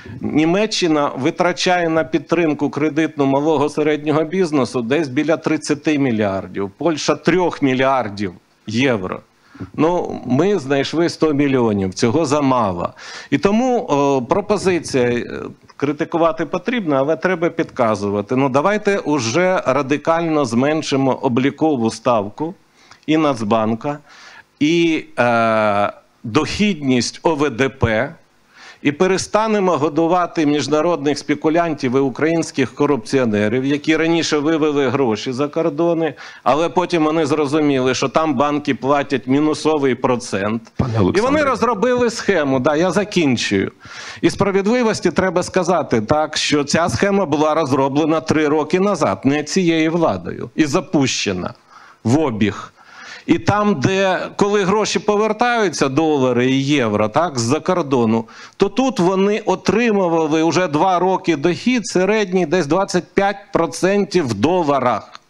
Німеччина витрачає на підтримку кредитну малого середнього бізнесу десь біля тридцяти мільярдів. Польща трьох мільярдів євро. Ну, ми знайшли сто мільйонів, цього замало. І тому о, пропозиція критикувати потрібно, але треба підказувати. Ну, давайте уже радикально зменшимо облікову ставку і Нацбанка, і е, дохідність О В Д П, і перестанемо годувати міжнародних спекулянтів і українських корупціонерів, які раніше вивели гроші за кордони, але потім вони зрозуміли, що там банки платять мінусовий процент. І вони розробили схему, да, я закінчую. І справедливості треба сказати, так, що ця схема була розроблена три роки назад, не цією владою, і запущена в обіг. І там, де, коли гроші повертаються, долари і євро, так, з-за кордону, то тут вони отримували вже два роки дохід середній десь двадцять п'ять відсотків в доларах.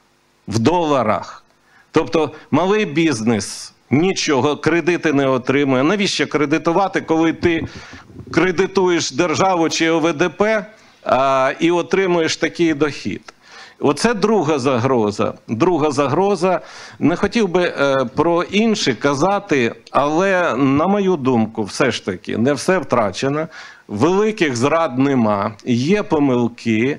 В доларах. Тобто малий бізнес нічого, кредити не отримує. Навіщо кредитувати, коли ти кредитуєш державу чи О В Д П а, і отримуєш такий дохід? Оце друга загроза. Друга загроза. Не хотів би е, про інші казати, але, на мою думку, все ж таки, не все втрачено. Великих зрад нема, є помилки.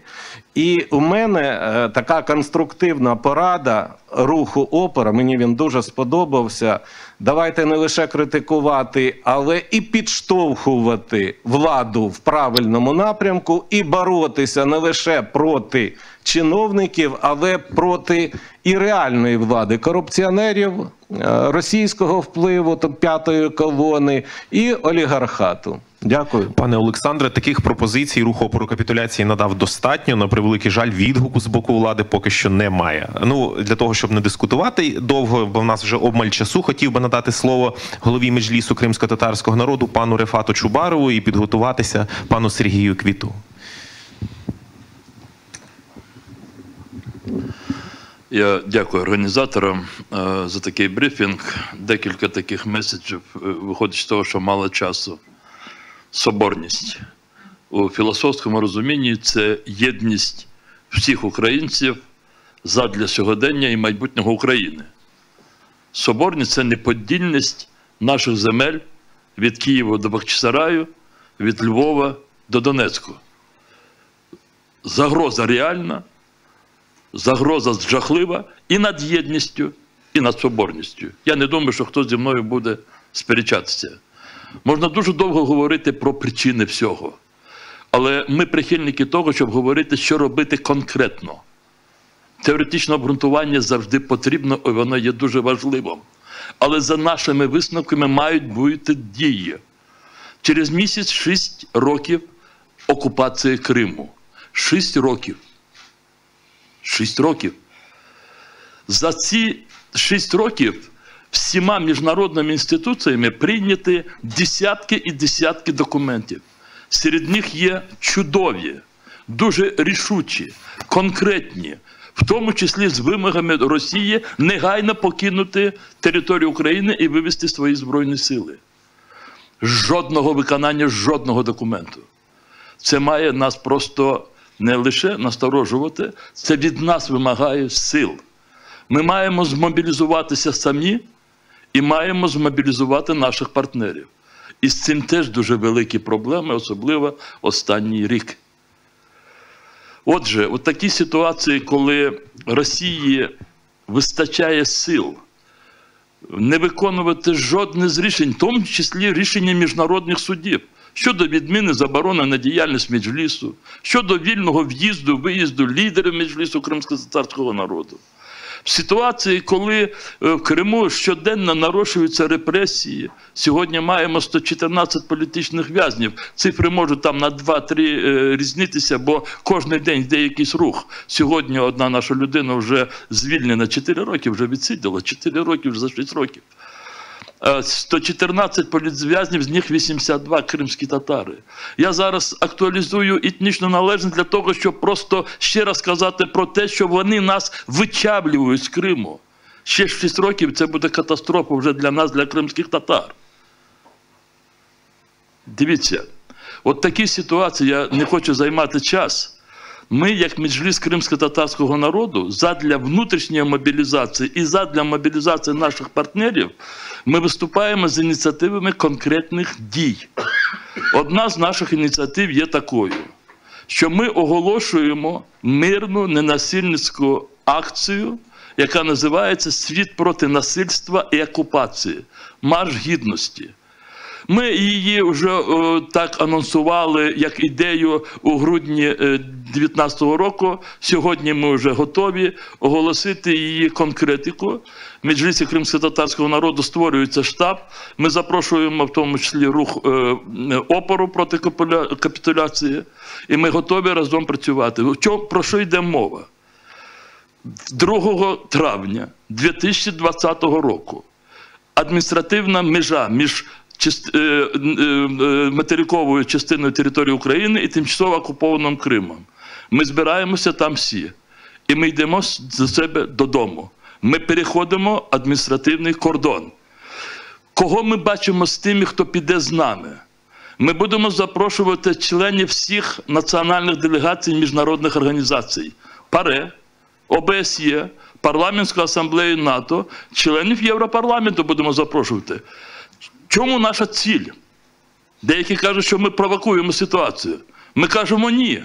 І у мене е, така конструктивна порада руху «Опора», мені він дуже сподобався. Давайте не лише критикувати, але і підштовхувати владу в правильному напрямку і боротися не лише проти чиновників, але проти і реальної влади, корупціонерів, російського впливу, тобто п'ятої колони і олігархату. Дякую. Пане Олександре, таких пропозицій рух опору капітуляції надав достатньо. На превеликий жаль, відгуку з боку влади поки що немає. Ну, для того, щоб не дискутувати довго, бо в нас вже обмаль часу, хотів би надати слово голові Меджлісу кримсько-татарського народу, пану Рефату Чубарову, і підготуватися пану Сергію Квіту. Я дякую організаторам за такий брифінг. Декілька таких меседжів виходить з того, що мало часу. Соборність. У філософському розумінні це єдність всіх українців задля сьогодення і майбутнього України. Соборність – це неподільність наших земель від Києва до Бахчисараю, від Львова до Донецьку. Загроза реальна, загроза жахлива і над єдністю, і над соборністю. Я не думаю, що хтось зі мною буде сперечатися. Можна дуже довго говорити про причини всього. Але ми прихильники того, щоб говорити, що робити конкретно. Теоретичне обґрунтування завжди потрібно, і воно є дуже важливим. Але за нашими висновками мають бути дії. Через місяць шість років окупації Криму. Шість років. Шість років. За ці шість років всіма міжнародними інституціями прийняті десятки і десятки документів. Серед них є чудові, дуже рішучі, конкретні, в тому числі з вимогами Росії негайно покинути територію України і вивести свої Збройні сили. Жодного виконання, жодного документу. Це має нас просто не лише насторожувати, це від нас вимагає сил. Ми маємо змобілізуватися самі і маємо змобілізувати наших партнерів. І з цим теж дуже великі проблеми, особливо останній рік. Отже, от такі ситуації, коли Росії вистачає сил не виконувати жодне з рішень, в тому числі рішення міжнародних судів, щодо відміни заборони на діяльність Меджлісу, щодо вільного в'їзду, виїзду лідерів Меджлісу кримськотатарського народу. В ситуації, коли в Криму щоденно нарощуються репресії, сьогодні маємо сто чотирнадцять політичних в'язнів, цифри можуть там на два-три різнитися, бо кожен день йде якийсь рух. Сьогодні одна наша людина вже звільнена, чотири роки вже відсиділа, чотири роки вже за шість років. сто чотирнадцять політв'язнів, з них вісімдесят два кримські татари. Я зараз актуалізую етнічну належність для того, щоб просто ще раз сказати про те, що вони нас вичавлюють з Криму. Ще шість років це буде катастрофа вже для нас, для кримських татар. Дивіться, от такі ситуації, я не хочу займати час. Ми, як Меджліс кримсько-татарського народу, задля внутрішньої мобілізації і задля мобілізації наших партнерів, ми виступаємо з ініціативами конкретних дій. Одна з наших ініціатив є такою, що ми оголошуємо мирну ненасильницьку акцію, яка називається «Світ проти насильства і окупації. Марш гідності». Ми її вже о, так анонсували як ідею у грудні дві тисячі дев'ятнадцятого року. Сьогодні ми вже готові оголосити її конкретику. В Меджлісі кримськотатарського народу створюється штаб. Ми запрошуємо в тому числі рух е, опору проти капітуляції. І ми готові разом працювати. Про що йде мова? другого травня дві тисячі двадцятого року адміністративна межа між материковою частиною території України і тимчасово окупованим Кримом. Ми збираємося там всі. І ми йдемо до себе додому. Ми переходимо адміністративний кордон. Кого ми бачимо з тими, хто піде з нами? Ми будемо запрошувати членів всіх національних делегацій міжнародних організацій. ПАРЕ, ОБСЄ, Парламентську асамблею НАТО, членів Європарламенту будемо запрошувати. Чому наша ціль? Деякі кажуть, що ми провокуємо ситуацію. Ми кажемо ні.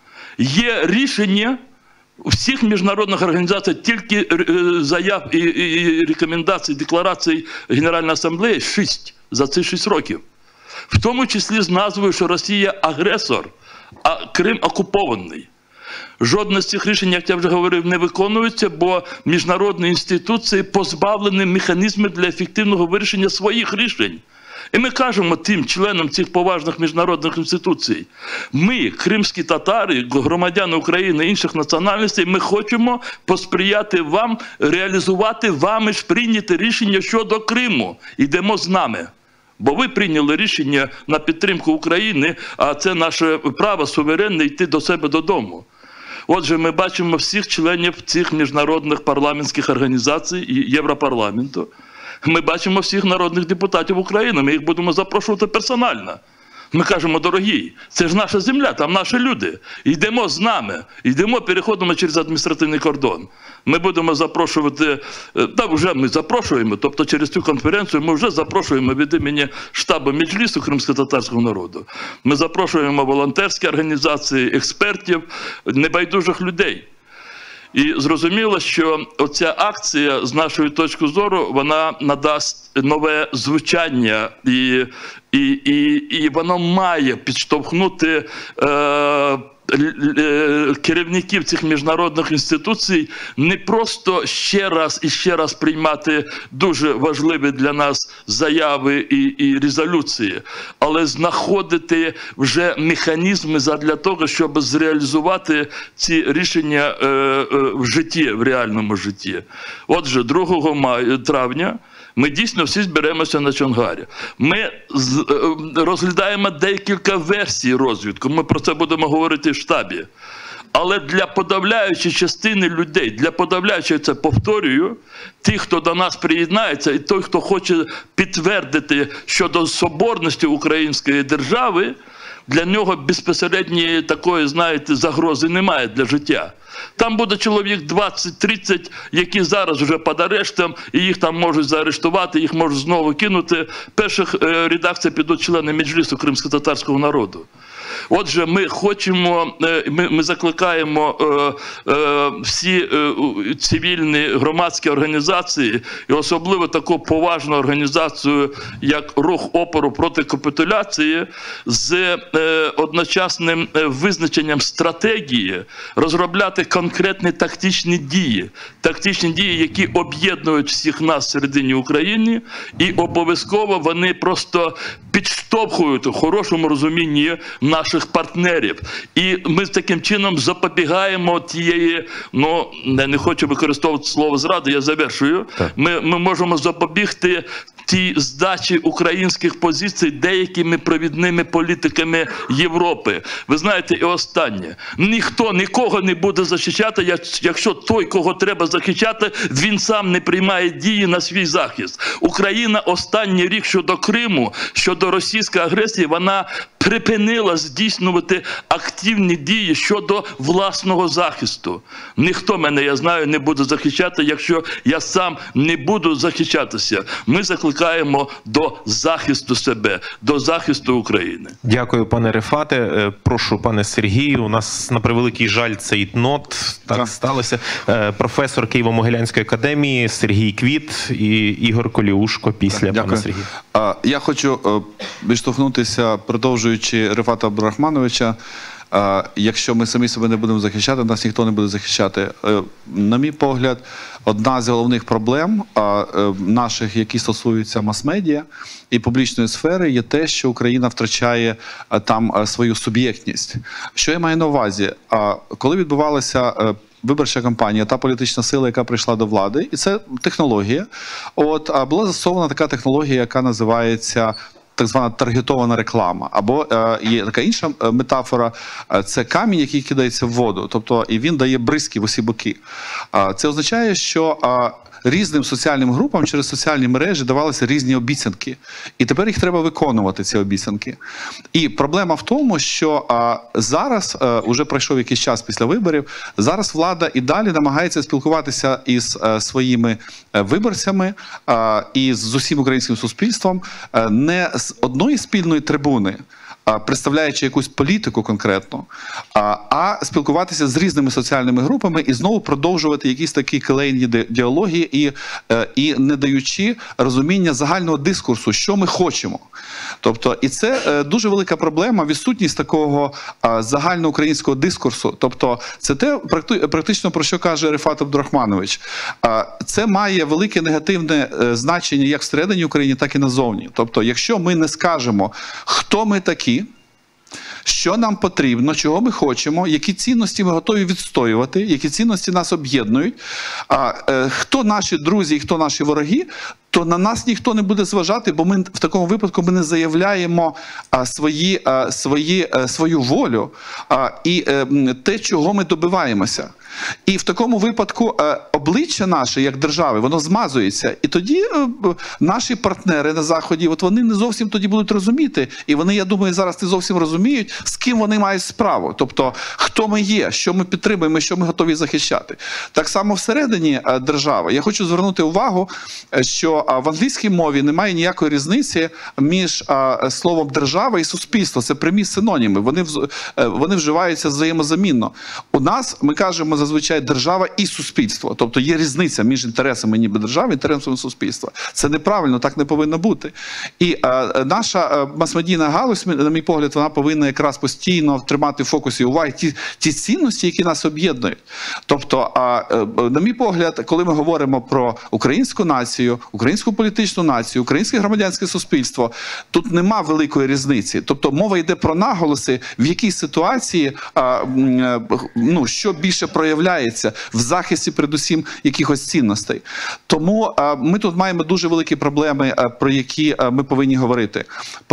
Є рішення всіх міжнародних організацій, тільки заяв і, і, і рекомендацій, декларацій Генеральної асамблеї шість за ці шість років. В тому числі з назвою, що Росія агресор, а Крим окупований. Жодне з цих рішень, як я вже говорив, не виконується, бо міжнародні інституції позбавлені механізмів для ефективного вирішення своїх рішень. І ми кажемо тим членам цих поважних міжнародних інституцій, ми, кримські татари, громадяни України і інших національностей, ми хочемо посприяти вам, реалізувати вами ж прийняті рішення щодо Криму. Йдемо з нами. Бо ви прийняли рішення на підтримку України, а це наше право суверенне йти до себе додому. Отже, ми бачимо всіх членів цих міжнародних парламентських організацій і Європарламенту. Ми бачимо всіх народних депутатів України, ми їх будемо запрошувати персонально. Ми кажемо, дорогі, це ж наша земля, там наші люди. Йдемо з нами, йдемо, переходимо через адміністративний кордон. Ми будемо запрошувати, так вже ми запрошуємо, тобто через цю конференцію ми вже запрошуємо від імені штабу Меджлісу кримськотатарського народу. Ми запрошуємо волонтерські організації, експертів, небайдужих людей. І зрозуміло, що оця акція, з нашої точки зору, вона надасть нове звучання, і, і, і, і воно має підштовхнути е, керівників цих міжнародних інституцій не просто ще раз і ще раз приймати дуже важливі для нас заяви і, і резолюції, але знаходити вже механізми для того, щоб зреалізувати ці рішення е, е, в житті, в реальному житті. Отже, другого травня ми дійсно всі зберемося на Чонгарі. Ми розглядаємо декілька версій розвідку, ми про це будемо говорити в штабі. Але для подавляючої частини людей, для подавляючої, це повторюю, ті, хто до нас приєднається, і той, хто хоче підтвердити щодо соборності української держави, для нього безпосередньої такої, знаєте, загрози немає для життя. Там буде чоловік двадцять-тридцять, які зараз вже під арештом, і їх там можуть заарештувати, їх можуть знову кинути. Перших редакцій підуть члени Меджлісу кримськотатарського народу. Отже, ми хочемо, ми, ми закликаємо е, е, всі е, цивільні громадські організації, і особливо таку поважну організацію, як Рух опору проти капітуляції, з е, одночасним визначенням стратегії розробляти конкретні тактичні дії, тактичні дії, які об'єднують всіх нас всередині України, і обов'язково вони просто підштовхують у хорошому розумінні наших партнерів. І ми таким чином запобігаємо тієї, ну, я не хочу використовувати слово зради, я завершую, ми, ми можемо запобігти тій здачі українських позицій деякими провідними політиками Європи. Ви знаєте, і останнє. Ніхто нікого не буде захищати, якщо той, кого треба захищати, він сам не приймає дії на свій захист. Україна останній рік щодо Криму, щодо російської агресії, вона припинила здійснювати активні дії щодо власного захисту. Ніхто мене, я знаю, не буде захищати, якщо я сам не буду захищатися. Ми закликаємо до захисту себе, до захисту України. Дякую, пане Рефате. Прошу, пане Сергію. У нас, на превеликий жаль, цей нот. Так, так сталося. Професор Києво-Могилянської академії Сергій Квіт і Ігор Коліушко після Дякую. пана Сергія. Я хочу відштовхнутися, продовжуючи Рефата Абдурахмановича. Якщо ми самі себе не будемо захищати, нас ніхто не буде захищати. На мій погляд, одна з головних проблем наших, які стосуються мас-медіа і публічної сфери, є те, що Україна втрачає там свою суб'єктність. Що я маю на увазі? Коли відбувалася виборча кампанія, та політична сила, яка прийшла до влади, і це технологія, от, була застосована така технологія, яка називається так звана таргетована реклама. Або е, є така інша метафора, е, це камінь, який кидається в воду, тобто і він дає бризки в усі боки. Е, це означає, що е, різним соціальним групам через соціальні мережі давалися різні обіцянки. І тепер їх треба виконувати, ці обіцянки. І проблема в тому, що а, зараз, а, уже пройшов якийсь час після виборів, зараз влада і далі намагається спілкуватися із а, своїми а, виборцями а, і з усім українським суспільством а, не з одної спільної трибуни, представляючи якусь політику конкретно, а спілкуватися з різними соціальними групами і знову продовжувати якісь такі келейні діалоги і, і не даючи розуміння загального дискурсу, що ми хочемо. Тобто, і це дуже велика проблема, відсутність такого загальноукраїнського дискурсу. Тобто, це те, практично про що каже Рефат Абдурахманович. Це має велике негативне значення як всередині України, так і назовні. Тобто, якщо ми не скажемо, хто ми такі, що нам потрібно, чого ми хочемо, які цінності ми готові відстоювати, які цінності нас об'єднують, а е, хто наші друзі і хто наші вороги, то на нас ніхто не буде зважати, бо ми в такому випадку ми не заявляємо а, свої, а, свої, а, свою волю а, і а, те, чого ми добиваємося. І в такому випадку а, обличчя наше, як держави, воно змазується. І тоді а, наші партнери на Заході, от вони не зовсім тоді будуть розуміти, і вони, я думаю, зараз не зовсім розуміють, з ким вони мають справу. Тобто, хто ми є, що ми підтримуємо, що ми готові захищати. Так само всередині а, держави. Я хочу звернути увагу, що в англійській мові немає ніякої різниці між а, словом держава і суспільство. Це прямі синоніми. Вони, вони вживаються взаємозамінно. У нас, ми кажемо зазвичай держава і суспільство. Тобто є різниця між інтересами ніби держави і інтересами суспільства. Це неправильно, так не повинно бути. І е, наша е, мас-медійна галузь, на мій погляд, вона повинна якраз постійно тримати в фокусі уваги ті, ті цінності, які нас об'єднують. Тобто, е, е, на мій погляд, коли ми говоримо про українську націю, українську політичну націю, українське громадянське суспільство, тут нема великої різниці. Тобто мова йде про наголоси, в якій ситуації, ну, що більше проявляється в захисті, передусім, якихось цінностей. Тому ми тут маємо дуже великі проблеми, про які ми повинні говорити.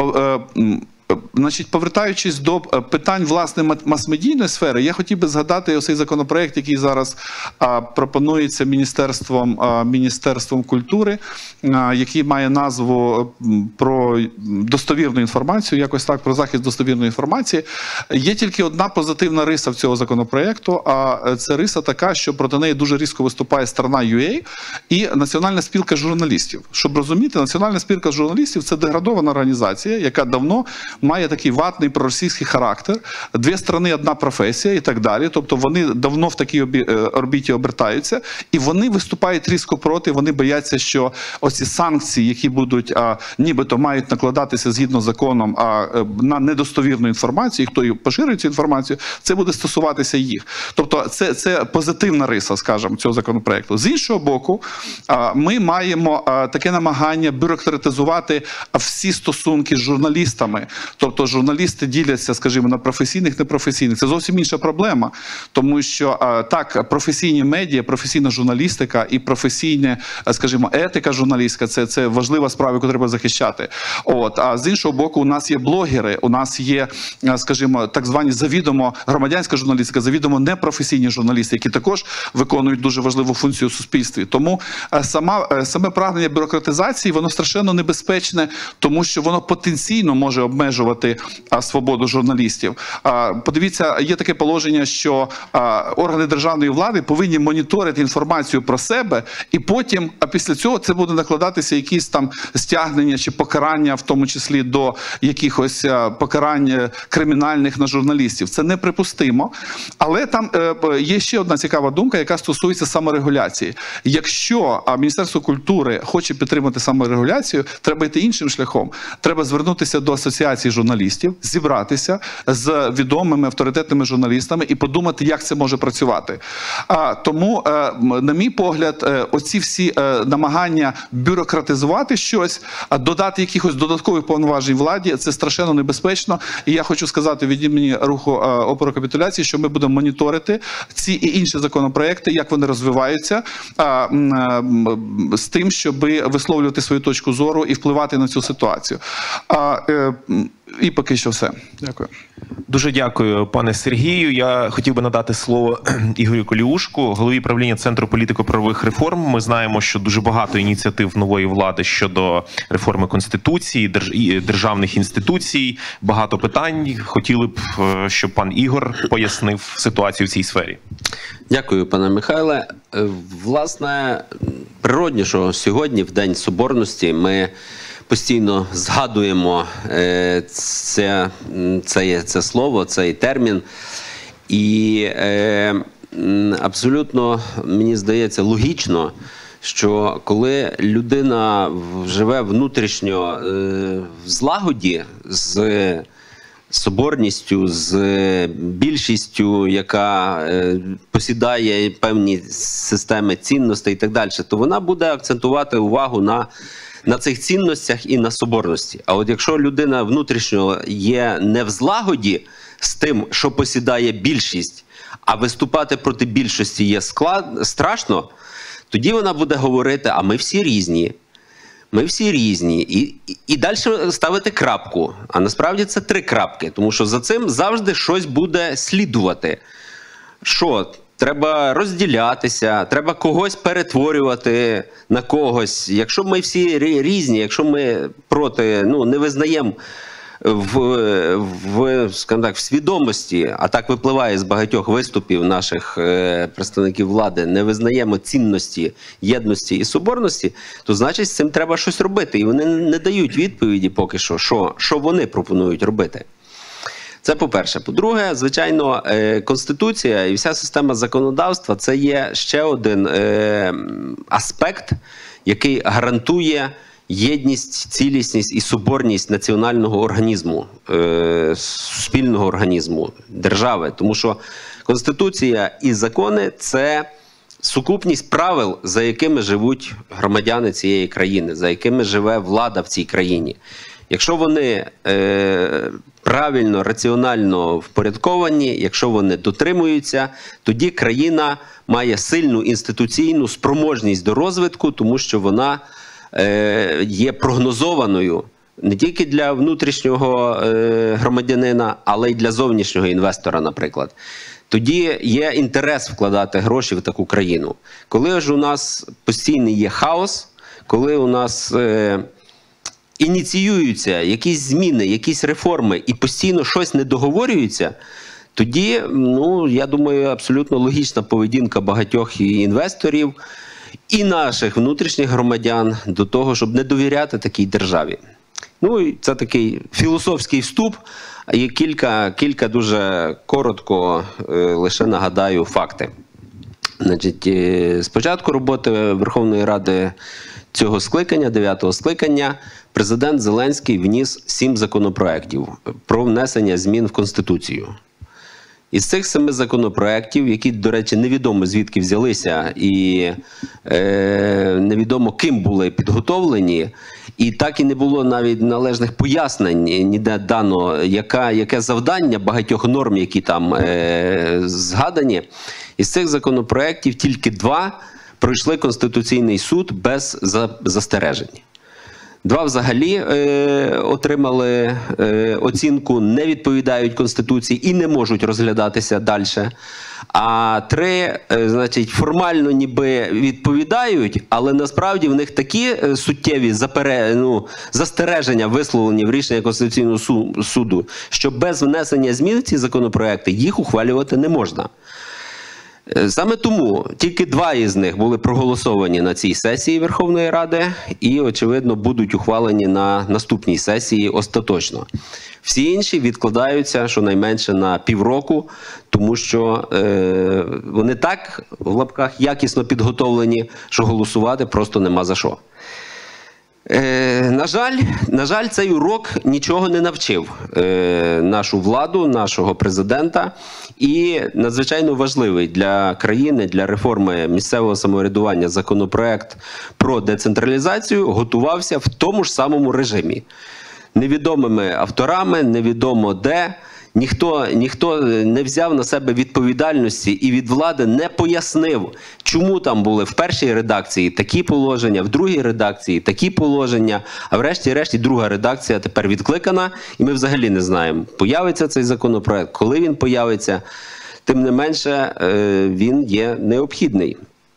Значить, повертаючись до питань, власне, мас-медійної сфери, я хотів би згадати ось цей законопроект, який зараз а, пропонується Міністерством, а, Міністерством культури, а, який має назву про достовірну інформацію, якось так, про захист достовірної інформації. Є тільки одна позитивна риса в цього законопроекту, а це риса така, що проти неї дуже різко виступає сторона ю ей і Національна спілка журналістів. Щоб розуміти, Національна спілка журналістів – це деградована організація, яка давно має такий ватний проросійський характер, дві сторони, одна професія і так далі. Тобто вони давно в такій орбіті обертаються, і вони виступають різко проти, вони бояться, що оці санкції, які будуть, а, нібито мають накладатися згідно з законом а, на недостовірну інформацію, і хто поширює цю інформацію, це буде стосуватися їх. Тобто це, це позитивна риса, скажімо, цього законопроекту. З іншого боку, а, ми маємо а, таке намагання бюрократизувати всі стосунки з журналістами. Тобто журналісти діляться, скажімо, на професійних, непрофесійних. Це зовсім інша проблема, тому що так, професійні медіа, професійна журналістика і професійна, скажімо, етика журналістська – це, це важлива справа, яку треба захищати. От. А з іншого боку, у нас є блогери, у нас є, скажімо, так звані завідомо громадянська журналістика, завідомо непрофесійні журналісти, які також виконують дуже важливу функцію в суспільстві. Тому сама, саме прагнення бюрократизації, воно страшенно небезпечне, тому що воно потенційно може обмежувати а, свободу журналістів. А, подивіться, є таке положення, що а, органи державної влади повинні моніторити інформацію про себе, і потім, а після цього це буде накладатися якісь там стягнення чи покарання, в тому числі до якихось а, покарань кримінальних на журналістів. Це неприпустимо. Але там е, є ще одна цікава думка, яка стосується саморегуляції. Якщо а, Міністерство культури хоче підтримати саморегуляцію, треба йти іншим шляхом. Треба звернутися до асоціації журналістів, зібратися з відомими авторитетними журналістами і подумати, як це може працювати. А, тому, е, на мій погляд, е, оці всі е, намагання бюрократизувати щось, а додати якихось додаткових повноважень владі, це страшенно небезпечно. І я хочу сказати від імені руху е, опору капітуляції, що ми будемо моніторити ці і інші законопроекти, як вони розвиваються, е, е, з тим, щоб висловлювати свою точку зору і впливати на цю ситуацію. А, е, І поки що все. Дякую. Дуже дякую, пане Сергію. Я хотів би надати слово Ігорю Коліушку, голові правління Центру політико-правових реформ. Ми знаємо, що дуже багато ініціатив нової влади щодо реформи Конституції, державних інституцій, багато питань. Хотіли б, щоб пан Ігор пояснив ситуацію в цій сфері. Дякую, пане Михайле. Власне, природні, що сьогодні, в День Соборності, ми постійно згадуємо це, це, це слово, цей термін. І е, абсолютно, мені здається, логічно, що коли людина живе внутрішньо е, в злагоді з соборністю, з більшістю, яка е, посідає певні системи цінностей і так далі, то вона буде акцентувати увагу на на цих цінностях і на соборності. А от якщо людина внутрішньо є не в злагоді з тим, що посідає більшість, а виступати проти більшості є склад, страшно, тоді вона буде говорити, а ми всі різні. Ми всі різні. І, і, і далі ставити крапку. А насправді це три крапки, тому що за цим завжди щось буде слідувати. Що? Треба розділятися, треба когось перетворювати на когось. Якщо ми всі різні, якщо ми проти, ну, не визнаємо в, в, скажімо так, в свідомості, а так випливає з багатьох виступів наших е, представників влади, не визнаємо цінності, єдності і соборності, то значить з цим треба щось робити. І вони не дають відповіді поки що, що, що вони пропонують робити. Це по-перше. По-друге, звичайно, Конституція і вся система законодавства – це є ще один аспект, який гарантує єдність, цілісність і соборність національного організму, суспільного організму, держави. Тому що Конституція і закони – це сукупність правил, за якими живуть громадяни цієї країни, за якими живе влада в цій країні. Якщо вони е, правильно, раціонально впорядковані, якщо вони дотримуються, тоді країна має сильну інституційну спроможність до розвитку, тому що вона е, є прогнозованою не тільки для внутрішнього е, громадянина, але й для зовнішнього інвестора, наприклад. Тоді є інтерес вкладати гроші в таку країну. Коли ж у нас постійний є хаос, коли у нас е, ініціюються якісь зміни, якісь реформи і постійно щось не договорюється, тоді, ну, я думаю, абсолютно логічна поведінка багатьох і інвесторів, і наших внутрішніх громадян до того, щоб не довіряти такій державі. Ну, і це такий філософський вступ, і кілька, кілька дуже коротко е, лише нагадаю факти. Значить, е, з початку роботи Верховної Ради цього скликання, дев'ятого скликання, президент Зеленський вніс сім законопроєктів про внесення змін в Конституцію. Із цих семи законопроєктів, які, до речі, невідомо звідки взялися і е, невідомо ким були підготовлені, і так і не було навіть належних пояснень, ніде дано, яка, яке завдання багатьох норм, які там е, згадані. Із цих законопроєктів тільки два пройшли Конституційний суд без застережень. Два взагалі е, отримали е, оцінку, не відповідають Конституції і не можуть розглядатися далі. А три, е, значить, формально ніби відповідають, але насправді в них такі суттєві запере, ну, застереження висловлені в рішенні Конституційного суду, що без внесення змін в ці законопроекти їх ухвалювати не можна. Саме тому тільки два із них були проголосовані на цій сесії Верховної Ради і, очевидно, будуть ухвалені на наступній сесії остаточно. Всі інші відкладаються щонайменше на півроку, тому що е, вони так, в лапках, якісно підготовлені, що голосувати просто нема за що. Е, на жаль, на жаль, цей урок нічого не навчив е, нашу владу, нашого президента, і надзвичайно важливий для країни, для реформи місцевого самоврядування законопроект про децентралізацію готувався в тому ж самому режимі. Невідомими авторами, невідомо де. Ніхто, ніхто не взяв на себе відповідальності і від влади не пояснив, чому там були в першій редакції такі положення, в другій редакції такі положення, а врешті-решті друга редакція тепер відкликана, і ми взагалі не знаємо, появиться цей законопроект, коли він появиться. Тим не менше, він є необхідний.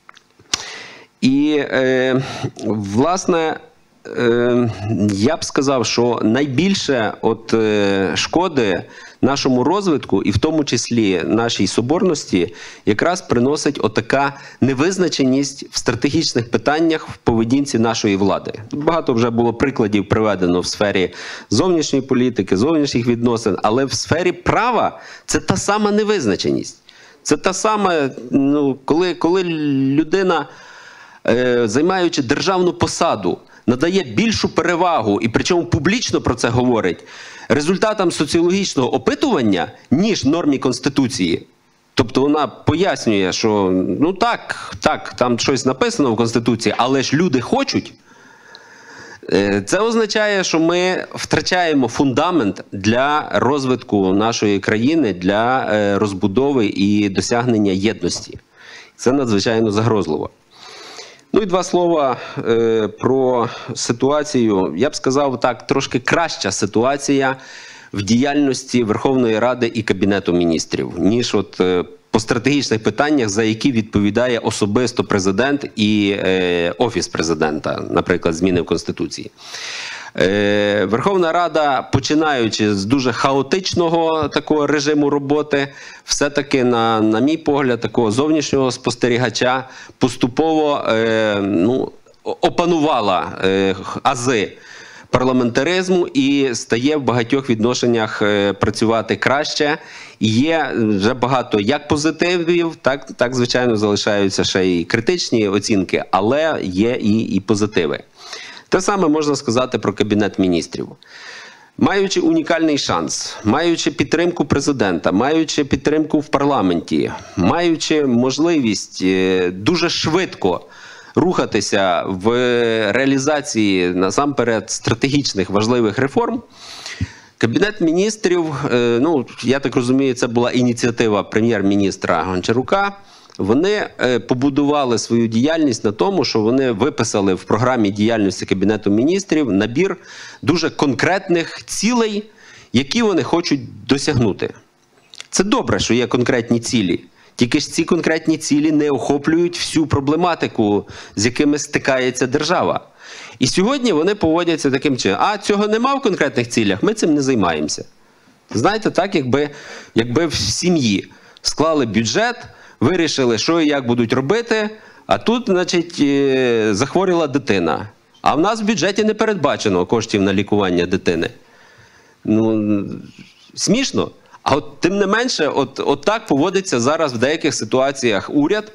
І, власне, я б сказав, що найбільше от шкоди нашому розвитку, і в тому числі нашій соборності, якраз приносить отака невизначеність в стратегічних питаннях в поведінці нашої влади. Тут багато вже було прикладів приведено в сфері зовнішньої політики, зовнішніх відносин, але в сфері права це та сама невизначеність. Це та сама, ну, коли, коли людина, е, займаючи державну посаду, надає більшу перевагу, і причому публічно про це говорить, результатам соціологічного опитування, ніж нормі Конституції. Тобто вона пояснює, що ну так, так, там щось написано в Конституції, але ж люди хочуть. Це означає, що ми втрачаємо фундамент для розвитку нашої країни, для розбудови і досягнення єдності. Це надзвичайно загрозливо. Ну і два слова е, про ситуацію. Я б сказав так, трошки краща ситуація в діяльності Верховної Ради і Кабінету міністрів, ніж от е, по стратегічних питаннях, за які відповідає особисто президент і е, Офіс президента, наприклад, зміни в Конституції. Е, Верховна Рада, починаючи з дуже хаотичного такого режиму роботи, все-таки, на, на мій погляд, такого зовнішнього спостерігача, поступово е, ну, опанувала е, ази парламентаризму і стає в багатьох відношеннях працювати краще. І є вже багато як позитивів, так, так звичайно, залишаються ще і критичні оцінки, але є і, і позитиви. Те саме можна сказати про Кабінет міністрів. Маючи унікальний шанс, маючи підтримку президента, маючи підтримку в парламенті, маючи можливість дуже швидко рухатися в реалізації, насамперед, стратегічних важливих реформ, Кабінет міністрів, ну, я так розумію, це була ініціатива прем'єр-міністра Гончарука, вони побудували свою діяльність на тому, що вони виписали в програмі діяльності Кабінету міністрів набір дуже конкретних цілей, які вони хочуть досягнути. Це добре, що є конкретні цілі. Тільки ж ці конкретні цілі не охоплюють всю проблематику, з якими стикається держава. І сьогодні вони поводяться таким чином. А цього нема в конкретних цілях, ми цим не займаємося. Знаєте, так, якби, якби в сім'ї склали бюджет, вирішили, що і як будуть робити, а тут, значить, захворіла дитина. А в нас в бюджеті не передбачено коштів на лікування дитини. Ну, смішно. А от тим не менше, от, от так поводиться зараз в деяких ситуаціях уряд,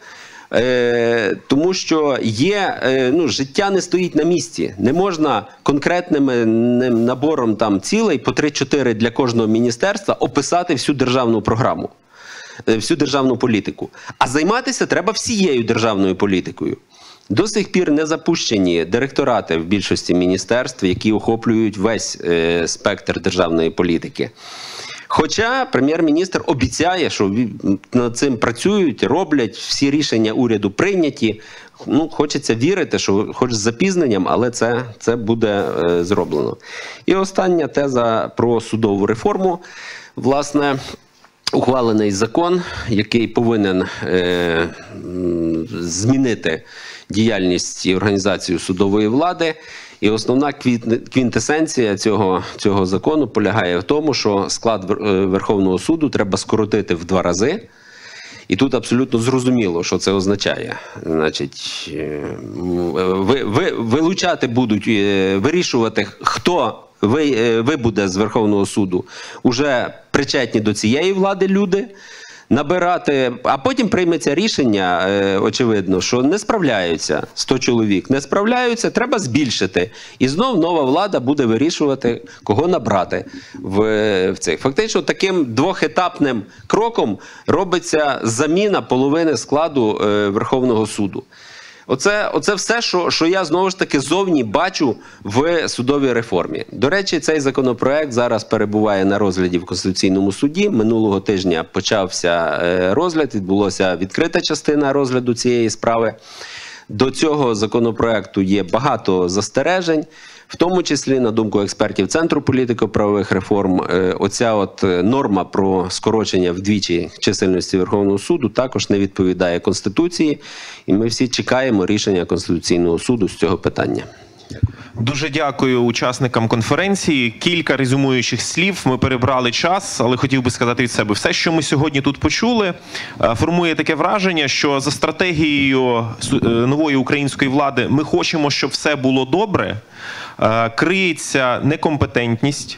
е, тому що є, е, ну, життя не стоїть на місці. Не можна конкретним набором там цілей по три-чотири для кожного міністерства описати всю державну програму, всю державну політику. А займатися треба всією державною політикою. До сих пір не запущені директорати в більшості міністерств, які охоплюють весь е, спектр державної політики. Хоча прем'єр-міністр обіцяє, що над цим працюють, роблять, всі рішення уряду прийняті. Ну, хочеться вірити, що хоч з запізненням, але це, це буде е, зроблено. І остання теза про судову реформу. Власне, ухвалений закон, який повинен е, змінити діяльність і організацію судової влади. І основна квінтесенція цього, цього закону полягає в тому, що склад Верховного суду треба скоротити в два рази. І тут абсолютно зрозуміло, що це означає. Значить, ви, ви, вилучати будуть, вирішувати, хто вибуде з Верховного суду, уже причетні до цієї влади люди, набирати, а потім прийметься рішення, очевидно, що не справляються сто чоловік, не справляються, треба збільшити. І знов нова влада буде вирішувати, кого набрати в, в цих. Фактично таким двохетапним кроком робиться заміна половини складу Верховного суду. Оце, оце все, що, що я знову ж таки зовні бачу в судовій реформі. До речі, цей законопроект зараз перебуває на розгляді в Конституційному суді. Минулого тижня почався розгляд, відбулася відкрита частина розгляду цієї справи. До цього законопроекту є багато застережень, в тому числі, на думку експертів Центру політико-правових реформ, оця от норма про скорочення вдвічі чисельності Верховного суду також не відповідає Конституції, і ми всі чекаємо рішення Конституційного суду з цього питання. Дуже дякую учасникам конференції. Кілька резюмуючих слів. Ми перебрали час, але хотів би сказати від себе. Все, що ми сьогодні тут почули, формує таке враження, що за стратегією нової української влади ми хочемо, щоб все було добре, криється некомпетентність,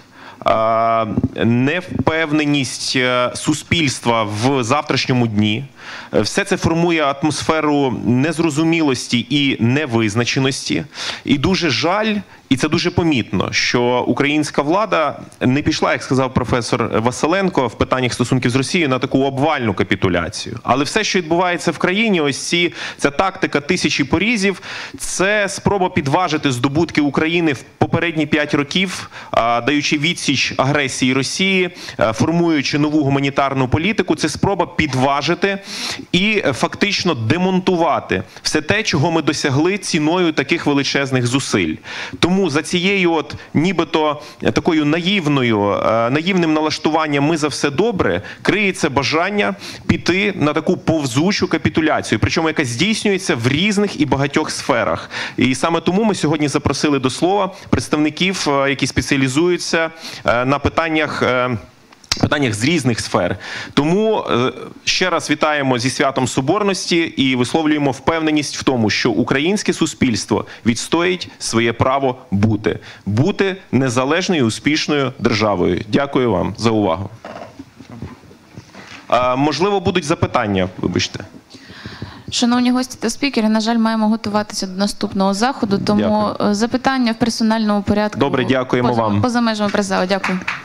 невпевненість суспільства в завтрашньому дні. Все це формує атмосферу незрозумілості і невизначеності. І дуже жаль, і це дуже помітно, що українська влада не пішла, як сказав професор Василенко, в питаннях стосунків з Росією на таку обвальну капітуляцію. Але все, що відбувається в країні, ось ці, ця тактика тисячі порізів, це спроба підважити здобутки України в попередні п'ять років, даючи відсіч агресії Росії, формуючи нову гуманітарну політику. Це спроба підважити і фактично демонтувати все те, чого ми досягли ціною таких величезних зусиль. Тому за цією от нібито такою наївною, наївним налаштуванням «ми за все добре» криється бажання піти на таку повзучу капітуляцію, причому яка здійснюється в різних і багатьох сферах. І саме тому ми сьогодні запросили до слова представників, які спеціалізуються на питаннях питаннях з різних сфер. Тому е, ще раз вітаємо зі святом Соборності і висловлюємо впевненість в тому, що українське суспільство відстоїть своє право бути. Бути незалежною і успішною державою. Дякую вам за увагу. Е, можливо, будуть запитання, вибачте. Шановні гості та спікери, на жаль, маємо готуватися до наступного заходу, тому Дякую. запитання в персональному порядку. Добре, дякуємо поза, вам. Поза межами прес-залу. Дякую.